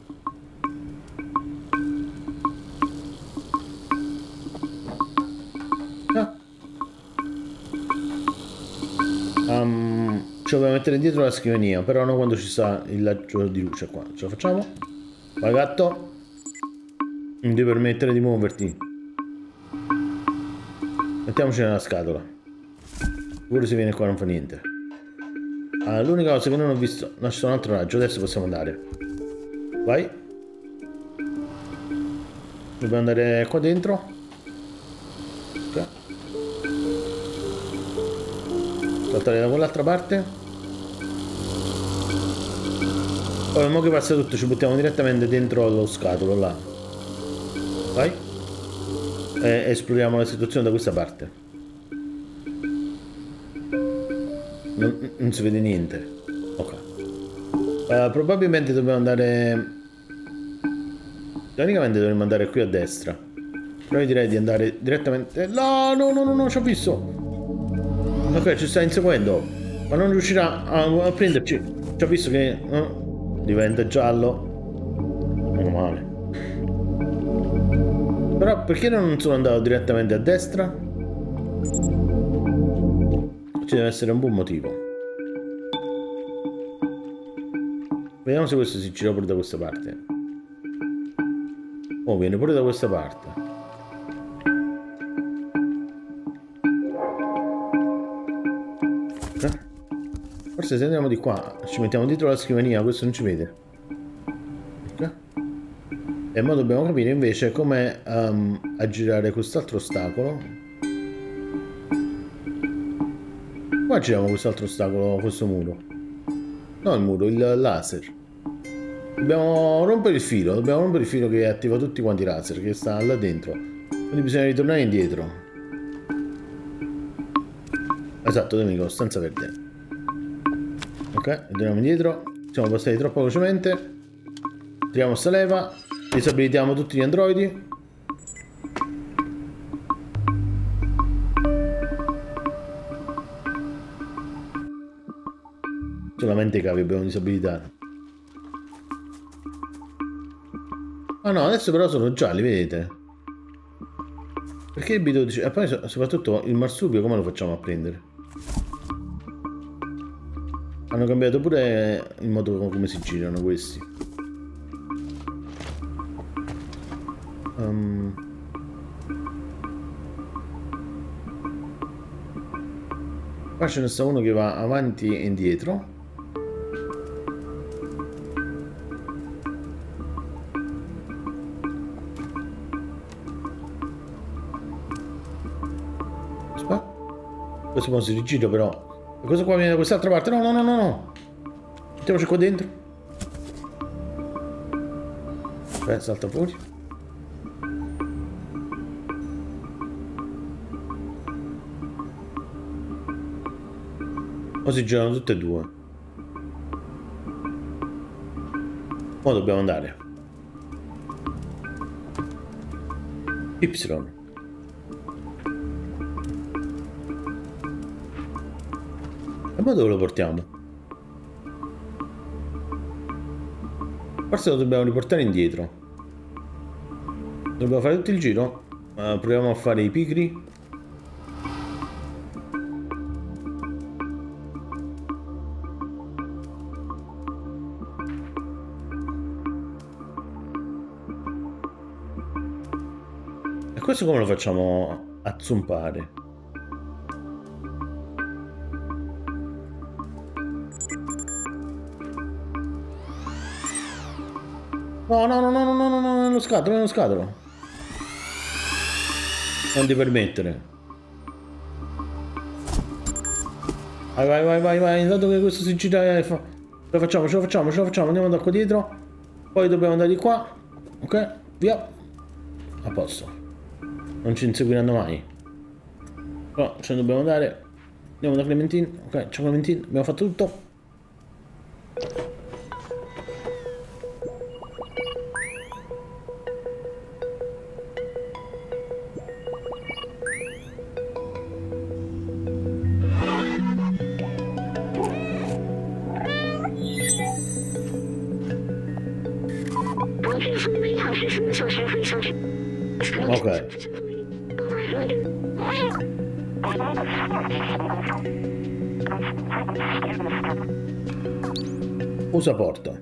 Ah. Ci dobbiamo mettere dietro la scrivania, però non quando ci sta il raggio di luce qua. Ce la facciamo? Vai gatto. Non devi permettere di muoverti. Mettiamoci nella scatola. Pure se viene qua non fa niente. L'unica cosa che non ho visto... No, c'è un altro raggio, adesso possiamo andare. Vai. Dobbiamo andare qua dentro. Ok. Saltare da quell'altra parte. Poi, mo che passa tutto, ci buttiamo direttamente dentro lo scatolo, là. Vai. E esploriamo la situazione da questa parte. Non si vede niente. Ok. Probabilmente dobbiamo andare... Teoricamente dovremmo andare qui a destra. Però io direi di andare direttamente... No, no, ci ho visto. Ok, ci sta inseguendo. Ma non riuscirà a prenderci. Ci ho visto che... diventa giallo. Meno male. Però perché non sono andato direttamente a destra? Ci deve essere un buon motivo. Vediamo se questo si gira pure da questa parte. Oh, viene pure da questa parte. Forse se andiamo di qua, ci mettiamo dietro la scrivania, questo non ci vede. Ok. E ora dobbiamo capire invece come aggirare quest'altro ostacolo. Qua giriamo quest'altro ostacolo, questo muro. No, il muro, il laser. Dobbiamo rompere il filo che attiva tutti quanti i laser che sta là dentro. Quindi bisogna ritornare indietro. Esatto, nemico, stanza verde. Ok, ritorniamo indietro. Siamo passati troppo velocemente. Tiriamo sta leva. Disabilitiamo tutti gli androidi. Solamente i cavi abbiamo disabilitato. Ah no, adesso però sono gialli, vedete? Perché il B12? E poi soprattutto il marsupio come lo facciamo a prendere? Ah Hanno cambiato pure il modo come si girano questi. Qua ce ne sta uno che va avanti e indietro. Questo poi si rigira però. E questo qua viene da quest'altra parte. No, no, no, no, no. Mettiamoci qua dentro. Salta fuori. O si girano tutte e due. Ora dobbiamo andare. Y. E poi dove lo portiamo? Forse lo dobbiamo riportare indietro. Dobbiamo fare tutto il giro? Proviamo a fare i pigri. E questo come lo facciamo a zompare? No, no, no, no, no, no, no, no, nello scatolo, nello scatolo. Non ti permettere. Vai, vai, vai, vai, vai. Intanto che questo si gira, ce lo facciamo, ce lo facciamo, ce lo facciamo. Andiamo da qua dietro. Poi dobbiamo andare di qua. Ok, via. A posto. Non ci inseguiranno mai. Però ce ne dobbiamo andare. Andiamo da Clementine. Ok, ciao Clementine, abbiamo fatto tutto. Ok. Usa porta.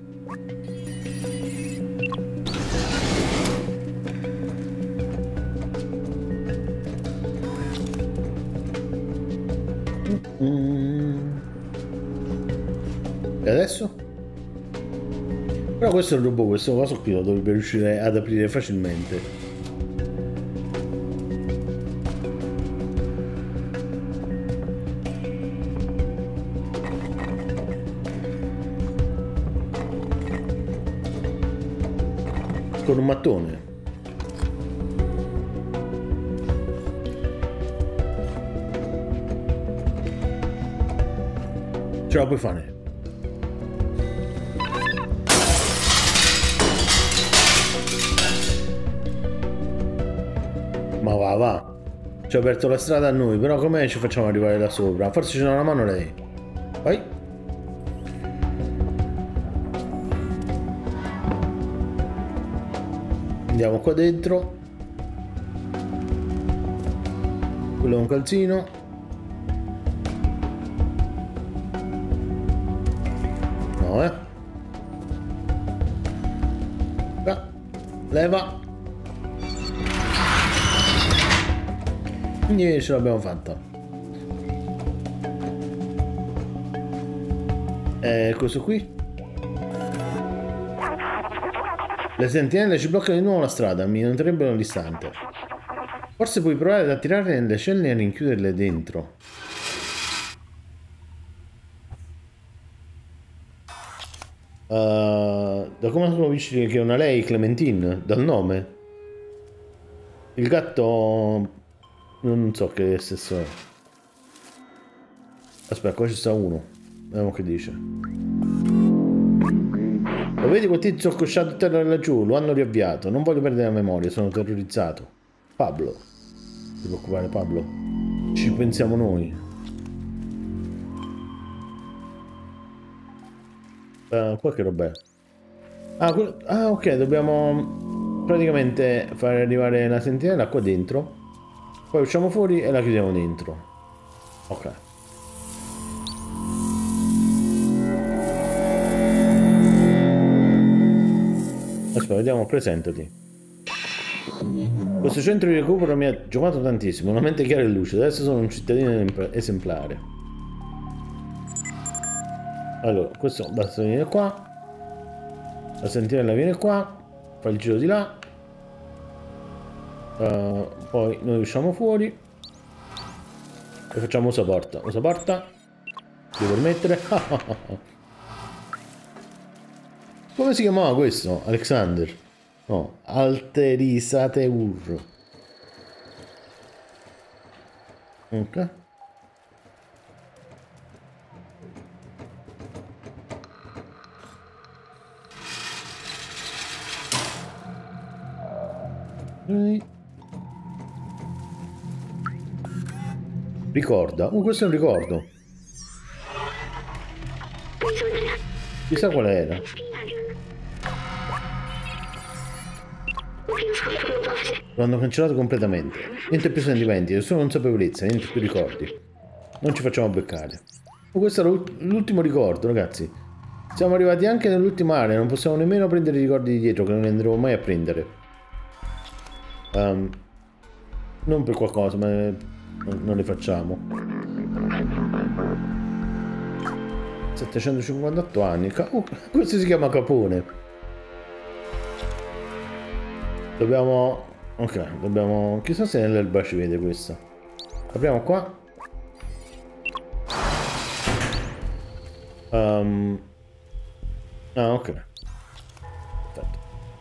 E adesso? Però questo è il robot, questo coso qui lo dovrebbe riuscire ad aprire facilmente. Con un mattone. Ce la puoi fare. Ma va, va. Ci ha aperto la strada a noi, però come ci facciamo arrivare da sopra? Forse ci dà una mano lei. Vai. Andiamo qua dentro. Quello è un calzino. No, leva. Quindi ce l'abbiamo fatta. E questo qui. Le sentinelle ci bloccano di nuovo la strada, mi noterebbero all'istante. Forse puoi provare ad attirarle nelle celle e rinchiuderle dentro. Da come capisci che è una lei, Clementine? Dal nome? Il gatto... non so che stesso è. Aspetta, qua ci sta uno. Vediamo che dice. Lo vedi quel tizio accosciato a terra laggiù? Lo hanno riavviato. Non voglio perdere la memoria, sono terrorizzato. Pablo. Non ti preoccupare, Pablo. Ci pensiamo noi. Qua che roba è? Ah, ok, dobbiamo praticamente fare arrivare la sentinella qua dentro. Poi usciamo fuori e la chiudiamo dentro. Ok. vediamo, presentati. Questo centro di recupero mi ha giocato tantissimo, una mente chiara e lucida, adesso sono un cittadino esemplare. Allora, questo basta venire qua. La sentinella viene qua, fa il giro di là. Poi noi usciamo fuori. E facciamo usa porta. Usa porta. Devo permettere. Come si chiamava questo? Alexander? No, Alterisateur. Ok. Ricorda. Questo è un ricordo. Chissà qual era. Lo hanno cancellato completamente. Niente più sentimenti, è solo consapevolezza, niente più ricordi. Non ci facciamo beccare. Questo era l'ultimo ricordo, ragazzi. Siamo arrivati anche nell'ultima area, non possiamo nemmeno prendere i ricordi di dietro, che non ne andremo mai a prendere. Non per qualcosa, ma non li facciamo. 758 anni. Questo si chiama Capone. Dobbiamo... Ok, dobbiamo... Chissà se nell'erba ci vede questa. Apriamo qua. Ah, ok. Perfetto.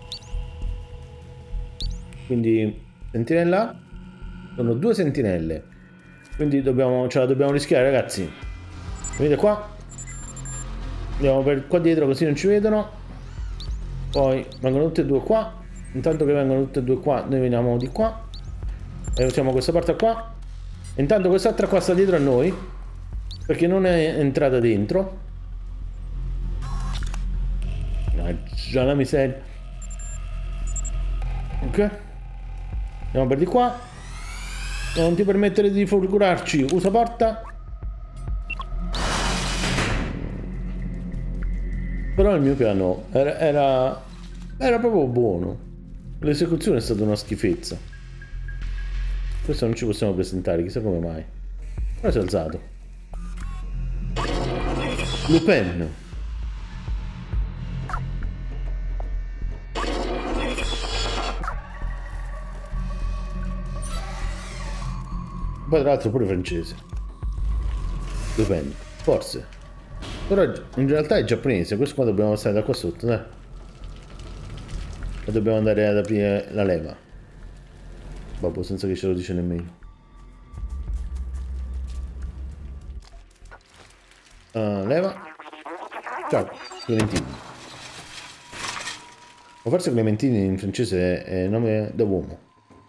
Quindi, sentinella. Sono 2 sentinelle. Quindi ce la dobbiamo rischiare, ragazzi. Venite qua. Andiamo per qua dietro così non ci vedono. Poi vengono tutte e 2 qua. Intanto che vengono tutte e 2 qua, noi veniamo di qua. E usiamo questa parte qua. Intanto quest'altra qua sta dietro a noi. Perché non è entrata dentro. Già la miseria. Ok. Andiamo per di qua. Non ti permettere di folgorarci. Usa porta. Però il mio piano era proprio buono. L'esecuzione è stata una schifezza. Questo non ci possiamo presentare, chissà come mai. Ora si è alzato. Lupin. Poi tra l'altro pure francese. Lupin. Forse. Però in realtà è giapponese. Questo qua dobbiamo stare da qua sotto, dai. E dobbiamo andare ad aprire la leva. Babbo, senza che ce lo dice nemmeno. Leva. Ciao, Clementine. O forse Clementine in francese è nome da uomo.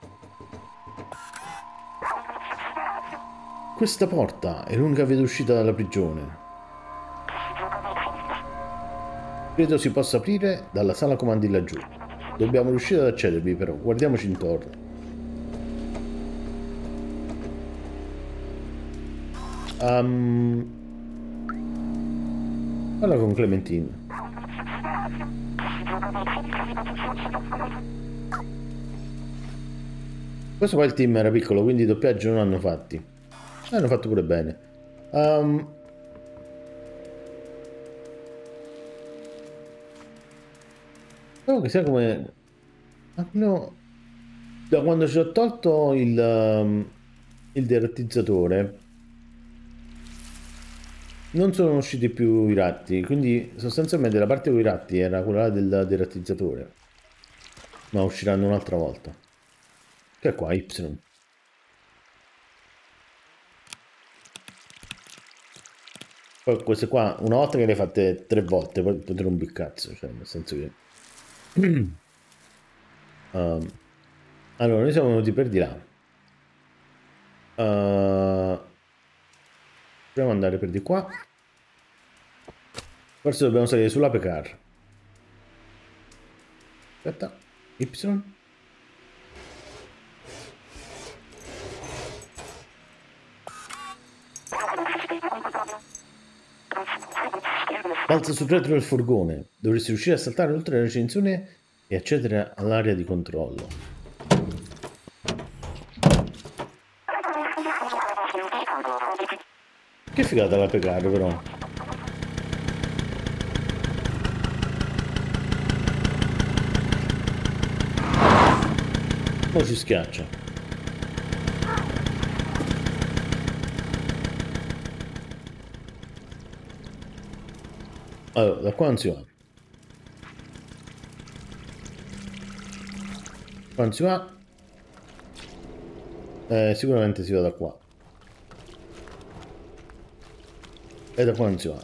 Questa porta è l'unica via d'uscita dalla prigione. Credo si possa aprire dalla sala comandi laggiù. Dobbiamo riuscire ad accedervi, però. Guardiamoci intorno. Parla con Clementine. Questo qua il team era piccolo, quindi doppiaggio non hanno fatti. Hanno fatto pure bene. Spero che sia come... No. Da quando ci ho tolto il derattizzatore non sono usciti più i ratti, quindi sostanzialmente la parte con i ratti era quella del derattizzatore, ma usciranno un'altra volta. Che è qua, Y. Poi queste qua, una volta che le hai fatte 3 volte, poi te rompi il cazzo, cioè nel senso che... allora, noi siamo venuti per di là. Proviamo ad andare per di qua. Forse dobbiamo salire sulla Pecar. Aspetta, Y. Balza sul retro del furgone. Dovresti riuscire a saltare oltre la recinzione e accedere all'area di controllo. Che figata la pecare però. Poi ci schiaccia. Allora, da qua non si va. Qua non si va. Sicuramente si va da qua. E da qua non si va.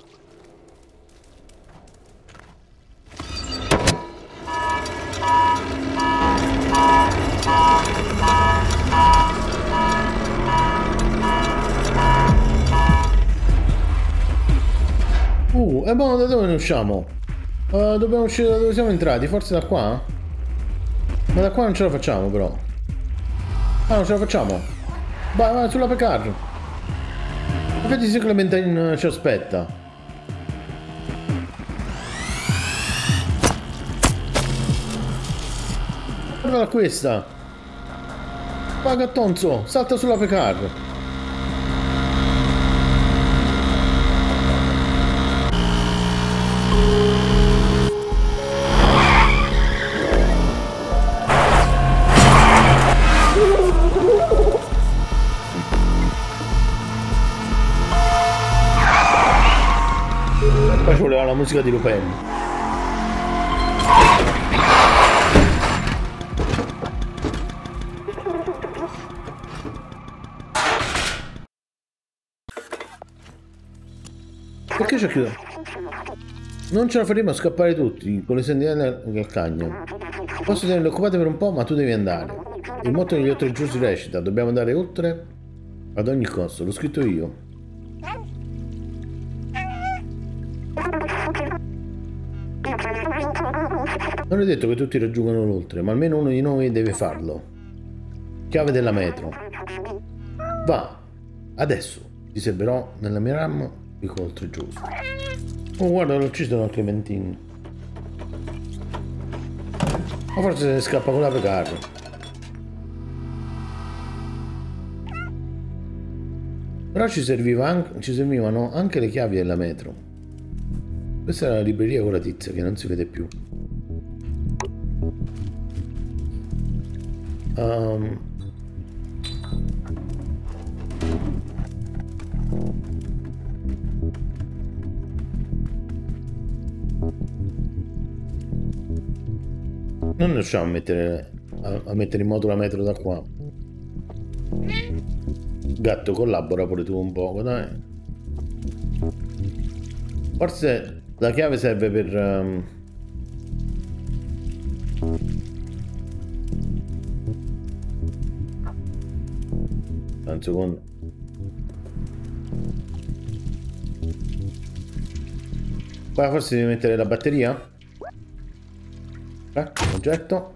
E boh, da dove ne usciamo? Dobbiamo uscire da dove siamo entrati, forse da qua? Ma da qua non ce la facciamo però. Ah, non ce la facciamo. Vai, vai, sulla Pecar. Infatti se Clementine ci aspetta. Guarda questa. Va Gattonzo, salta sulla Pecar. Poi ci voleva la musica di Lupin. Perché ci ha chiuso? Non ce la faremo a scappare tutti con le sentinelle del cagno. Posso tenerle occupate per un po', ma tu devi andare. Il motto degli oltre giusti recita: dobbiamo andare oltre ad ogni costo. L'ho scritto io. Non è detto che tutti raggiungano l'oltre, ma almeno uno di noi deve farlo. Chiave della metro. Va, adesso ti servirò nella mia RAM il oltre giusto. Oh, guarda, l'ho ucciso da Clementine. Ma forse se ne scappa con la Pecar. Però ci servivano anche le chiavi della metro. Questa è la libreria con la tizia che non si vede più. Non riusciamo a mettere in moto la metro da qua. Gatto, collabora pure tu un poco, dai. Forse la chiave serve per un secondo. Qua forse devi mettere la batteria. Oggetto.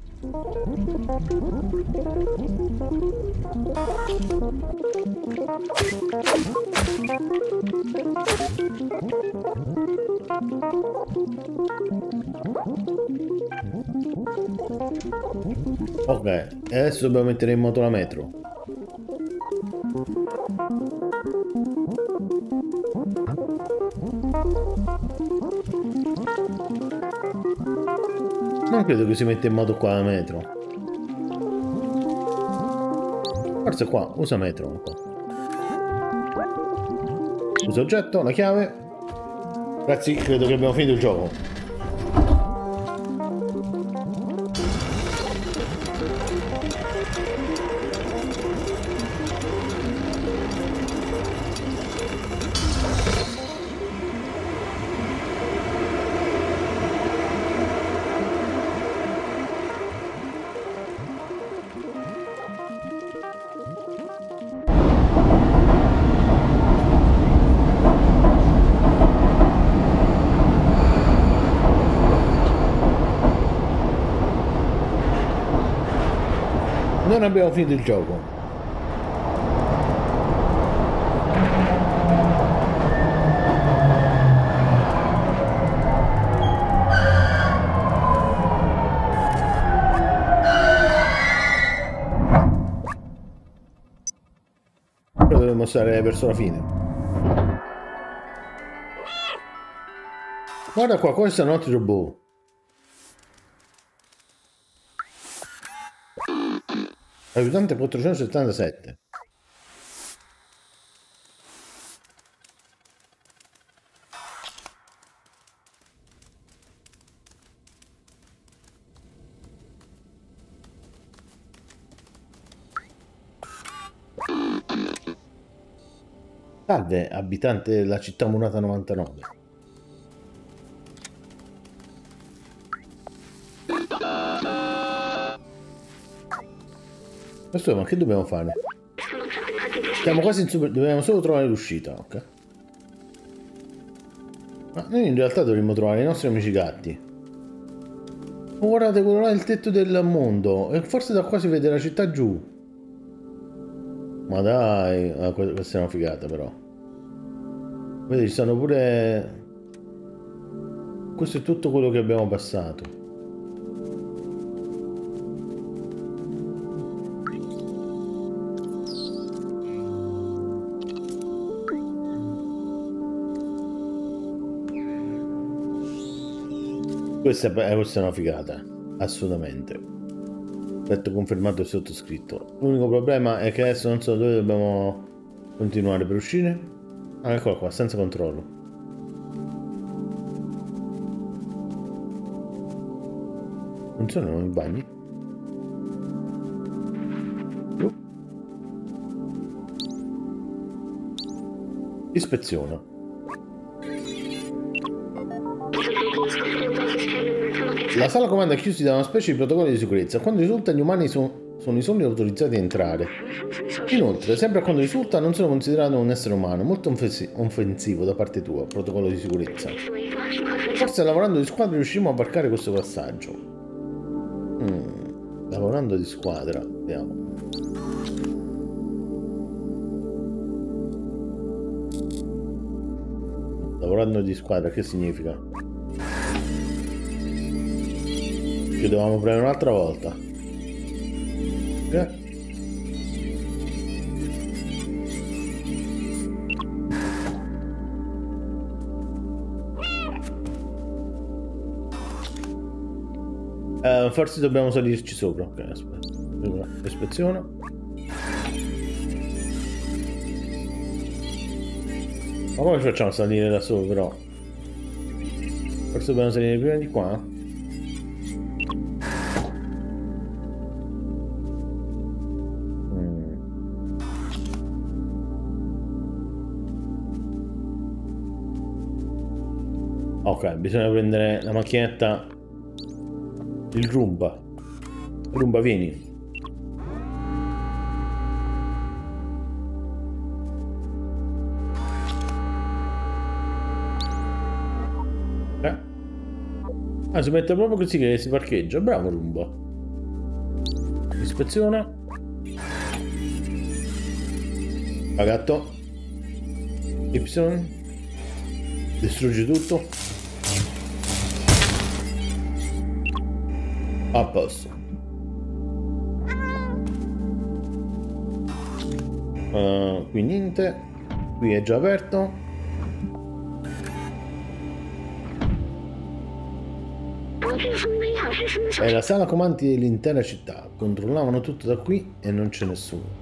Ok, e adesso dobbiamo mettere in moto la metro. Non credo che si metta in moto qua la metro. Forse qua, usa metro. Usa oggetto, la chiave. Ragazzi, credo che abbiamo finito il gioco. Non abbiamo finito il gioco. dovremmo stare verso la fine. Guarda qua, questo è un altro robot. Aiutante 477. Salve, abitante della città murata 99. Questo, ma che dobbiamo fare? Siamo quasi in super... Dobbiamo solo trovare l'uscita, ok? Ma noi in realtà dovremmo trovare i nostri amici gatti. Oh, guardate, quello là è il tetto del mondo. E forse da qua si vede la città giù. Ma dai, ah, questa è una figata però. Vedi, ci stanno pure... Questo è tutto quello che abbiamo passato. Questa è una figata, assolutamente. Letto confermato e sottoscritto. L'unico problema è che adesso non so dove dobbiamo continuare per uscire. Ah, eccola qua, senza controllo. Funzionano i bagni? Ispeziona. La sala comanda è chiusa da una specie di protocollo di sicurezza. A quanto risulta, gli umani sono i soli autorizzati a entrare. Inoltre, sempre a quanto risulta, non sono considerato un essere umano. Molto offensivo da parte tua, protocollo di sicurezza. Forse lavorando di squadra riusciremo a varcare questo passaggio. Lavorando di squadra, vediamo. Lavorando di squadra, che significa? Che dovevamo prendere un'altra volta. Forse dobbiamo salirci sopra. Ok, aspetta. Ispezione. Ma come ci facciamo a salire da sopra però? Forse dobbiamo salire prima di qua. Ok, bisogna prendere la macchinetta. Il Roomba. Roomba, vieni. Ah, si mette proprio così che si parcheggia. Bravo Roomba. Ispeziona. Pagatto. Y. Distruggi tutto. A posto. Qui niente. Qui è già aperto. È la sala comandi dell'intera città. Controllavano tutto da qui e non c'è nessuno.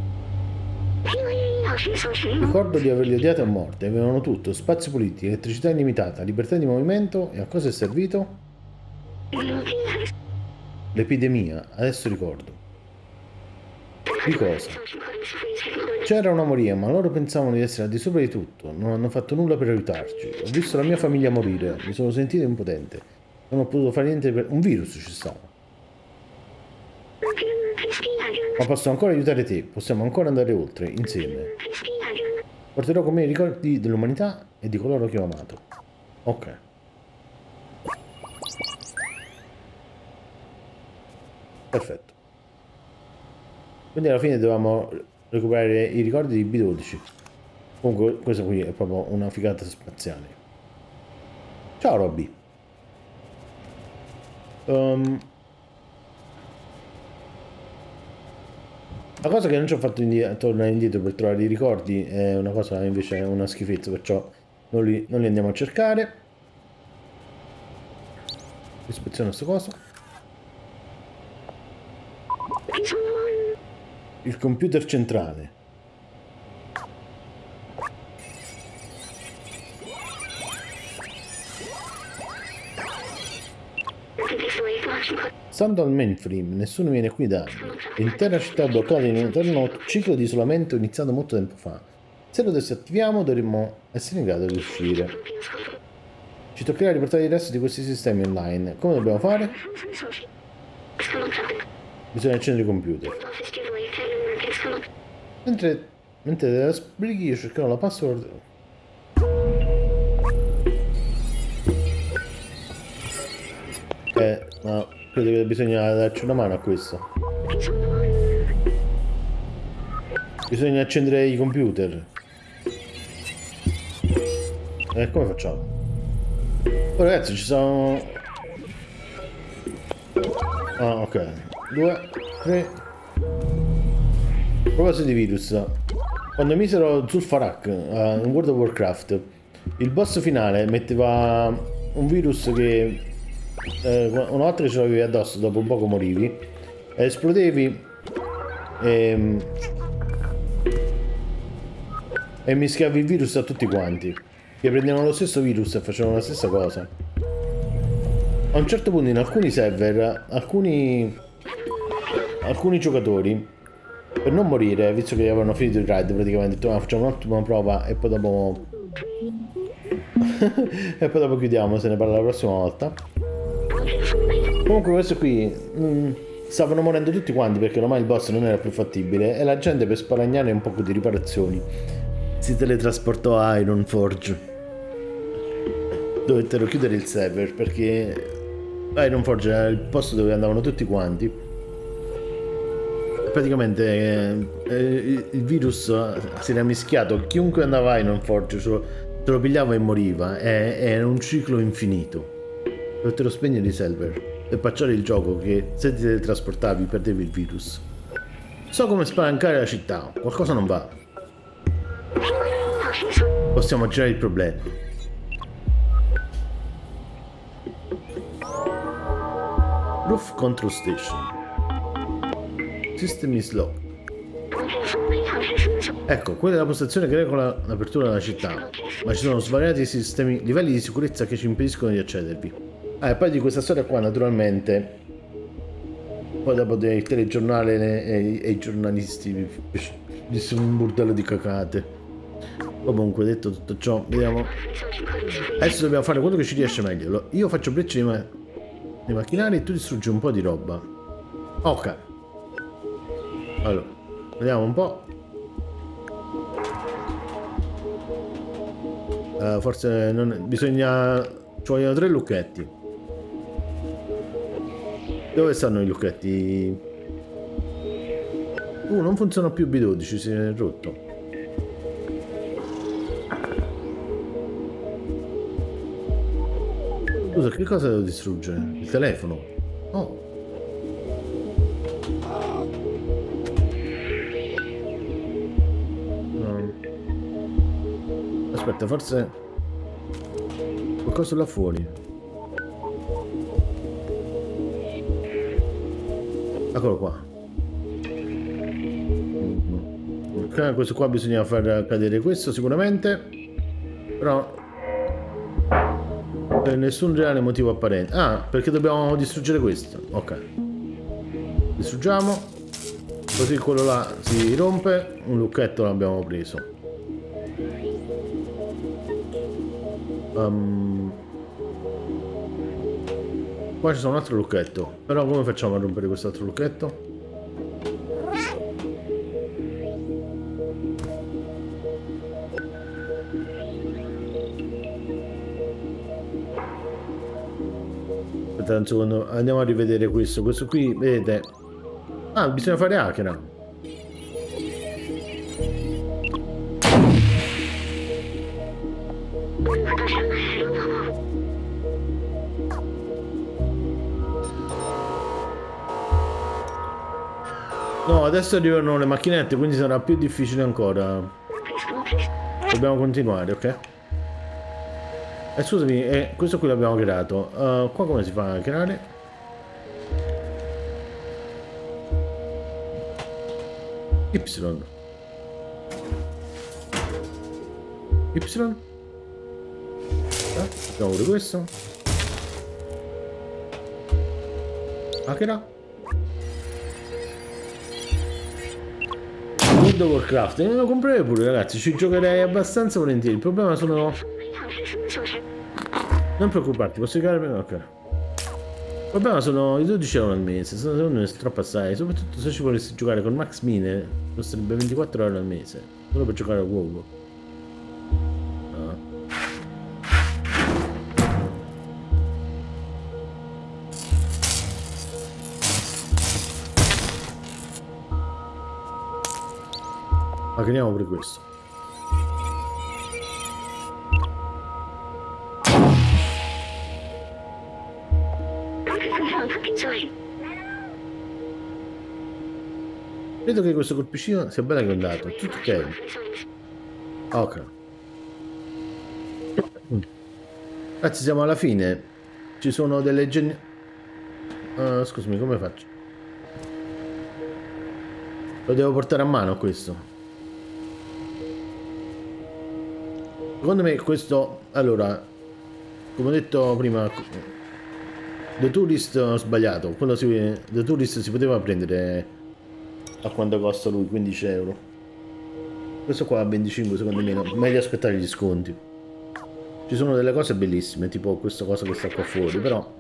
Ricordo di averli odiati a morte. Avevano tutto: spazio pulito, elettricità illimitata, libertà di movimento. E a cosa è servito? L'epidemia, adesso ricordo. Di cosa? C'era una moria, ma loro pensavano di essere al di sopra di tutto. Non hanno fatto nulla per aiutarci. Ho visto la mia famiglia morire. Mi sono sentito impotente. Non ho potuto fare niente per... Un virus ci stava. Ma posso ancora aiutare te. Possiamo ancora andare oltre, insieme. Porterò con me i ricordi dell'umanità e di coloro che ho amato. Ok. Perfetto. Quindi alla fine dovevamo recuperare i ricordi di B12. Comunque questa qui è proprio una figata spaziale. Ciao Robby. La cosa che non ci ho fatto tornare indietro per trovare i ricordi è una cosa invece è una schifezza, perciò non li andiamo a cercare. Ispezione sto coso. Il computer centrale. Stando al mainframe, nessuno viene qui da anni. L'intera città è bloccata in un eterno ciclo di isolamento iniziato molto tempo fa. Se lo disattiviamo dovremmo essere in grado di uscire. Ci toccherà riportare il resto di questi sistemi online. Come dobbiamo fare? Bisogna accendere i computer. Mentre te la spieghi io cercherò la password. No, credo che bisogna darci una mano a questo. Bisogna accendere i computer. Come facciamo? Oh ragazzi, ci sono... Ah, ok. 2, 3. A proposito di virus. Quando misero Zul'Farrak in World of Warcraft, il boss finale metteva un virus che... una volta che ce l'avevi addosso, dopo un poco morivi, esplodevi e mischiavi il virus a tutti quanti, che prendevano lo stesso virus e facevano la stessa cosa. A un certo punto in alcuni server alcuni giocatori, per non morire, visto che avevano finito il raid, praticamente detto, facciamo un'ultima prova e poi dopo e poi dopo chiudiamo, se ne parla la prossima volta. Comunque questo qui stavano morendo tutti quanti perché ormai il boss non era più fattibile e la gente, per sparagnare un po' di riparazioni, si teletrasportò a Ironforge. Dovettero chiudere il server perché Ironforge era il posto dove andavano tutti quanti. Praticamente il virus si era mischiato, chiunque andava a Ironforge se lo pigliava e moriva, era un ciclo infinito. Dovettero spegnere i server e pacciare il gioco, che se ti teletrasportavi perdevi il virus. So come spalancare la città, qualcosa non va. Possiamo girare il problema. Roof Control Station. System is locked. Ecco, quella è la postazione che regola l'apertura della città, ma ci sono svariati livelli di sicurezza che ci impediscono di accedervi. E poi di questa storia qua, naturalmente, poi dopo del telegiornale e i giornalisti disse un bordello di cacate. Comunque, detto tutto ciò, vediamo. Adesso dobbiamo fare quello che ci riesce meglio. Io faccio brecce nei macchinari e tu distruggi un po' di roba. Ok. Allora, vediamo un po'. Forse non... bisogna... ci vogliono 3 lucchetti. Dove stanno i lucchetti? Non funziona più B12, si è rotto. Scusa, che cosa devo distruggere? Il telefono? Oh. Aspetta, forse qualcosa là fuori. Eccolo qua. Ok, questo qua bisogna far cadere questo sicuramente. Però per nessun reale motivo apparente. Ah, perché dobbiamo distruggere questo. Ok. Distruggiamo. Così quello là si rompe. Un lucchetto l'abbiamo preso. Qua ci sono un altro lucchetto. Però come facciamo a rompere quest'altro lucchetto? Aspetta un secondo, andiamo a rivedere questo. Questo qui, vedete? Ah, bisogna fare hacker. No, adesso arrivano le macchinette, quindi sarà più difficile ancora. Dobbiamo continuare, ok? Scusami, questo qui l'abbiamo creato. Qua come si fa a creare? Y. Y? Facciamo pure questo. Hackera. World of Warcraft, lo comprerei pure ragazzi, ci giocherei abbastanza volentieri. Il problema sono... Non preoccuparti, posso giocare? Ok. Il problema sono i 12 euro al mese, secondo me è troppo assai, soprattutto se ci volessi giocare con Max Mine, costerebbe 24 euro al mese, solo per giocare a WoW. Ma chiamiamo per questo. Credo che questo colpicino sia bello che è andato. Tutto ok. Ok. Ragazzi, siamo alla fine. Ci sono delle scusami, come faccio? Lo devo portare a mano questo. Secondo me questo, allora, come ho detto prima, The Tourist ho sbagliato, The Tourist si poteva prendere a quanto costa lui, 15 euro. Questo qua a 25 secondo me, no. Meglio aspettare gli sconti. Ci sono delle cose bellissime, tipo questa cosa che sta qua fuori, però...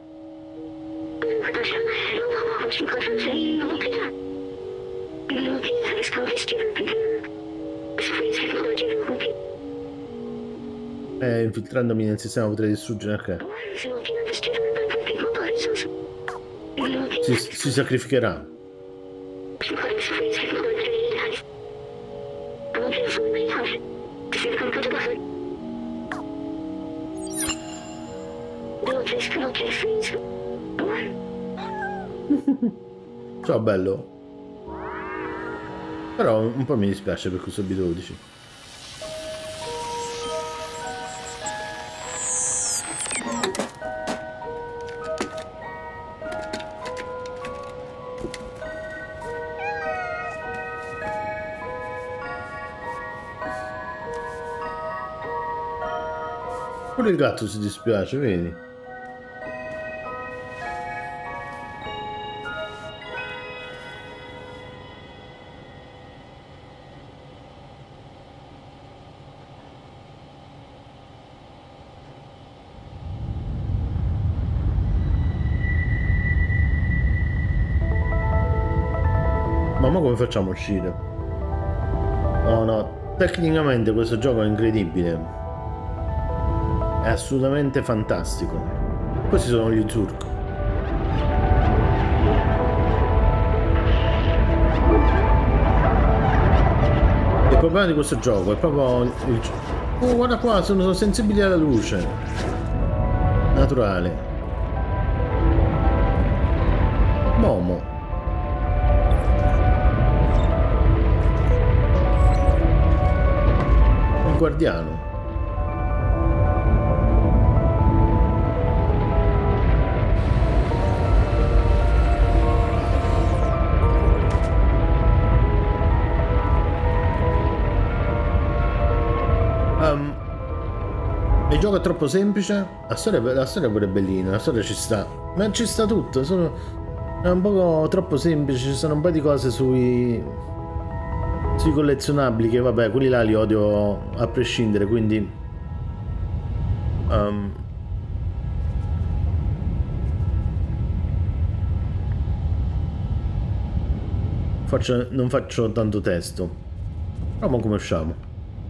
infiltrandomi nel sistema potrei distruggere, ok. Si sacrificherà. Ciao bello. Però un po' mi dispiace per questo B12. Pure il gatto si dispiace, vedi? Ma come facciamo a uscire? Oh no, tecnicamente questo gioco è incredibile. È assolutamente fantastico. Questi sono gli Zurk. Il problema di questo gioco è proprio il... Oh, guarda qua, sono sensibili alla luce. Naturale. Momo. Il guardiano. Il gioco è troppo semplice, la storia è pure bellina, la storia ci sta, ma ci sta tutto, è un po' troppo semplice, ci sono un po' di cose sui collezionabili che vabbè, quelli là li odio a prescindere, quindi non faccio tanto testo. Vediamo come usciamo.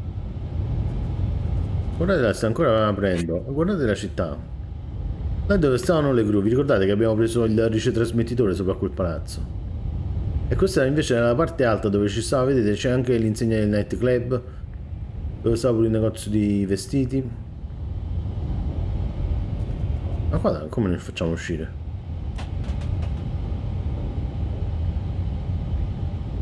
Guardate, sta ancora aprendo. Guardate la città. Là dove stavano le gru. Vi ricordate che abbiamo preso il ricetrasmettitore sopra quel palazzo? E questa invece è la parte alta dove ci stava, vedete, c'è anche l'insegna del nightclub, dove stava pure il negozio di vestiti. Ma qua come ne facciamo uscire?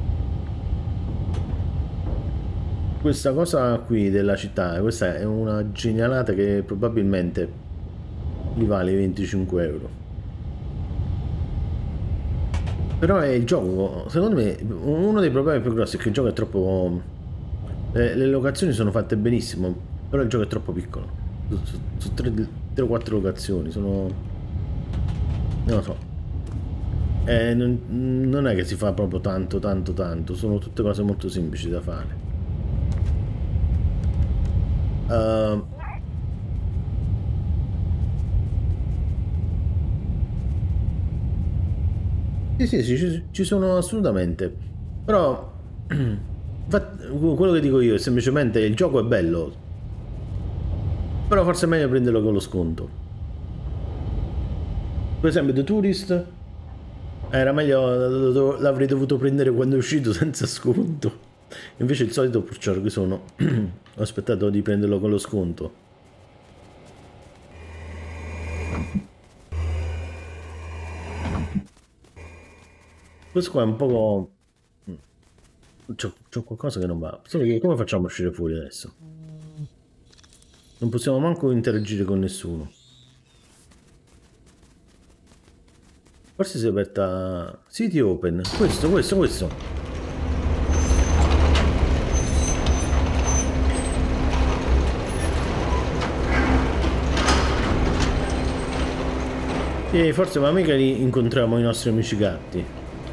questa cosa qui della città, questa è una genialata che probabilmente gli vale 25 euro. Però è il gioco, secondo me, uno dei problemi più grossi è che il gioco è troppo... le locazioni sono fatte benissimo, però il gioco è troppo piccolo. Su 3 o 4 locazioni, sono... non lo so. Non è che si fa proprio tanto, sono tutte cose molto semplici da fare. Sì, ci sono assolutamente. Però quello che dico io è semplicemente il gioco è bello. Però forse è meglio prenderlo con lo sconto. Per esempio The Tourist era meglio, l'avrei dovuto prendere quando è uscito senza sconto. Invece il solito perciò che sono ho aspettato di prenderlo con lo sconto. Questo qua è un poco... C'ho qualcosa che non va. Solo che come facciamo a uscire fuori adesso? Non possiamo manco interagire con nessuno. Forse si è aperta... City Open. Questo. E forse ma mica li incontriamo i nostri amici gatti.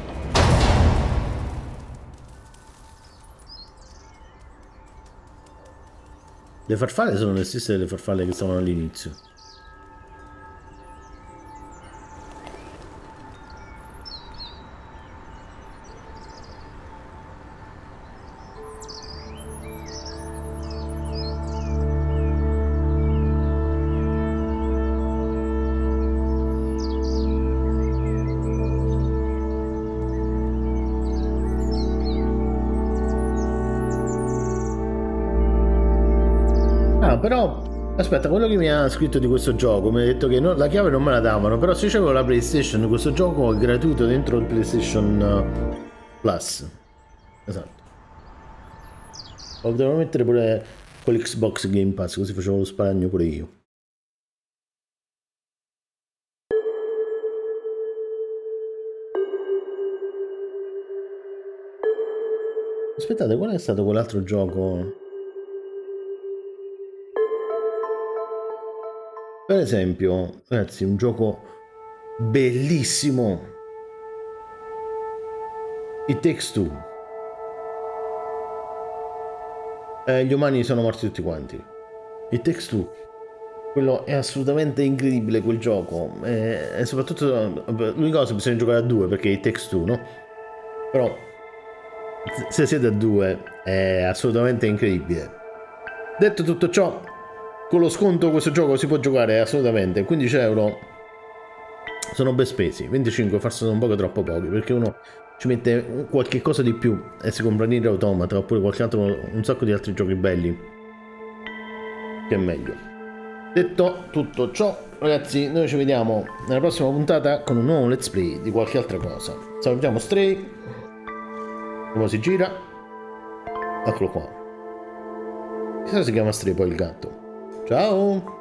Le farfalle sono le stesse delle farfalle che stavano all'inizio. Però aspetta, quello che mi ha scritto di questo gioco mi ha detto che la chiave non me la davano, però se c'avevo la PlayStation questo gioco è gratuito dentro il PlayStation Plus. Esatto. Lo potevo mettere pure con l'Xbox Game Pass, così facevo lo sparagno pure io. Aspettate, qual è stato quell'altro gioco? Per esempio, ragazzi, un gioco bellissimo. It Takes Two. Gli umani sono morti tutti quanti. It Takes Two. Quello è assolutamente incredibile quel gioco. E soprattutto l'unica cosa bisogna giocare a due perché It Takes Two, no? Però se siete a due è assolutamente incredibile. Detto tutto ciò, con lo sconto questo gioco si può giocare assolutamente. 15 euro sono ben spesi. 25 forse sono un po' troppo pochi perché uno ci mette qualche cosa di più e si compra Nier Automata oppure qualche altro, un sacco di altri giochi belli che è meglio. Detto tutto ciò, ragazzi, noi ci vediamo nella prossima puntata con un nuovo let's play di qualche altra cosa. Salutiamo Stray. Come si gira? Eccolo qua. Chissà se si chiama Stray poi il gatto. Ciao!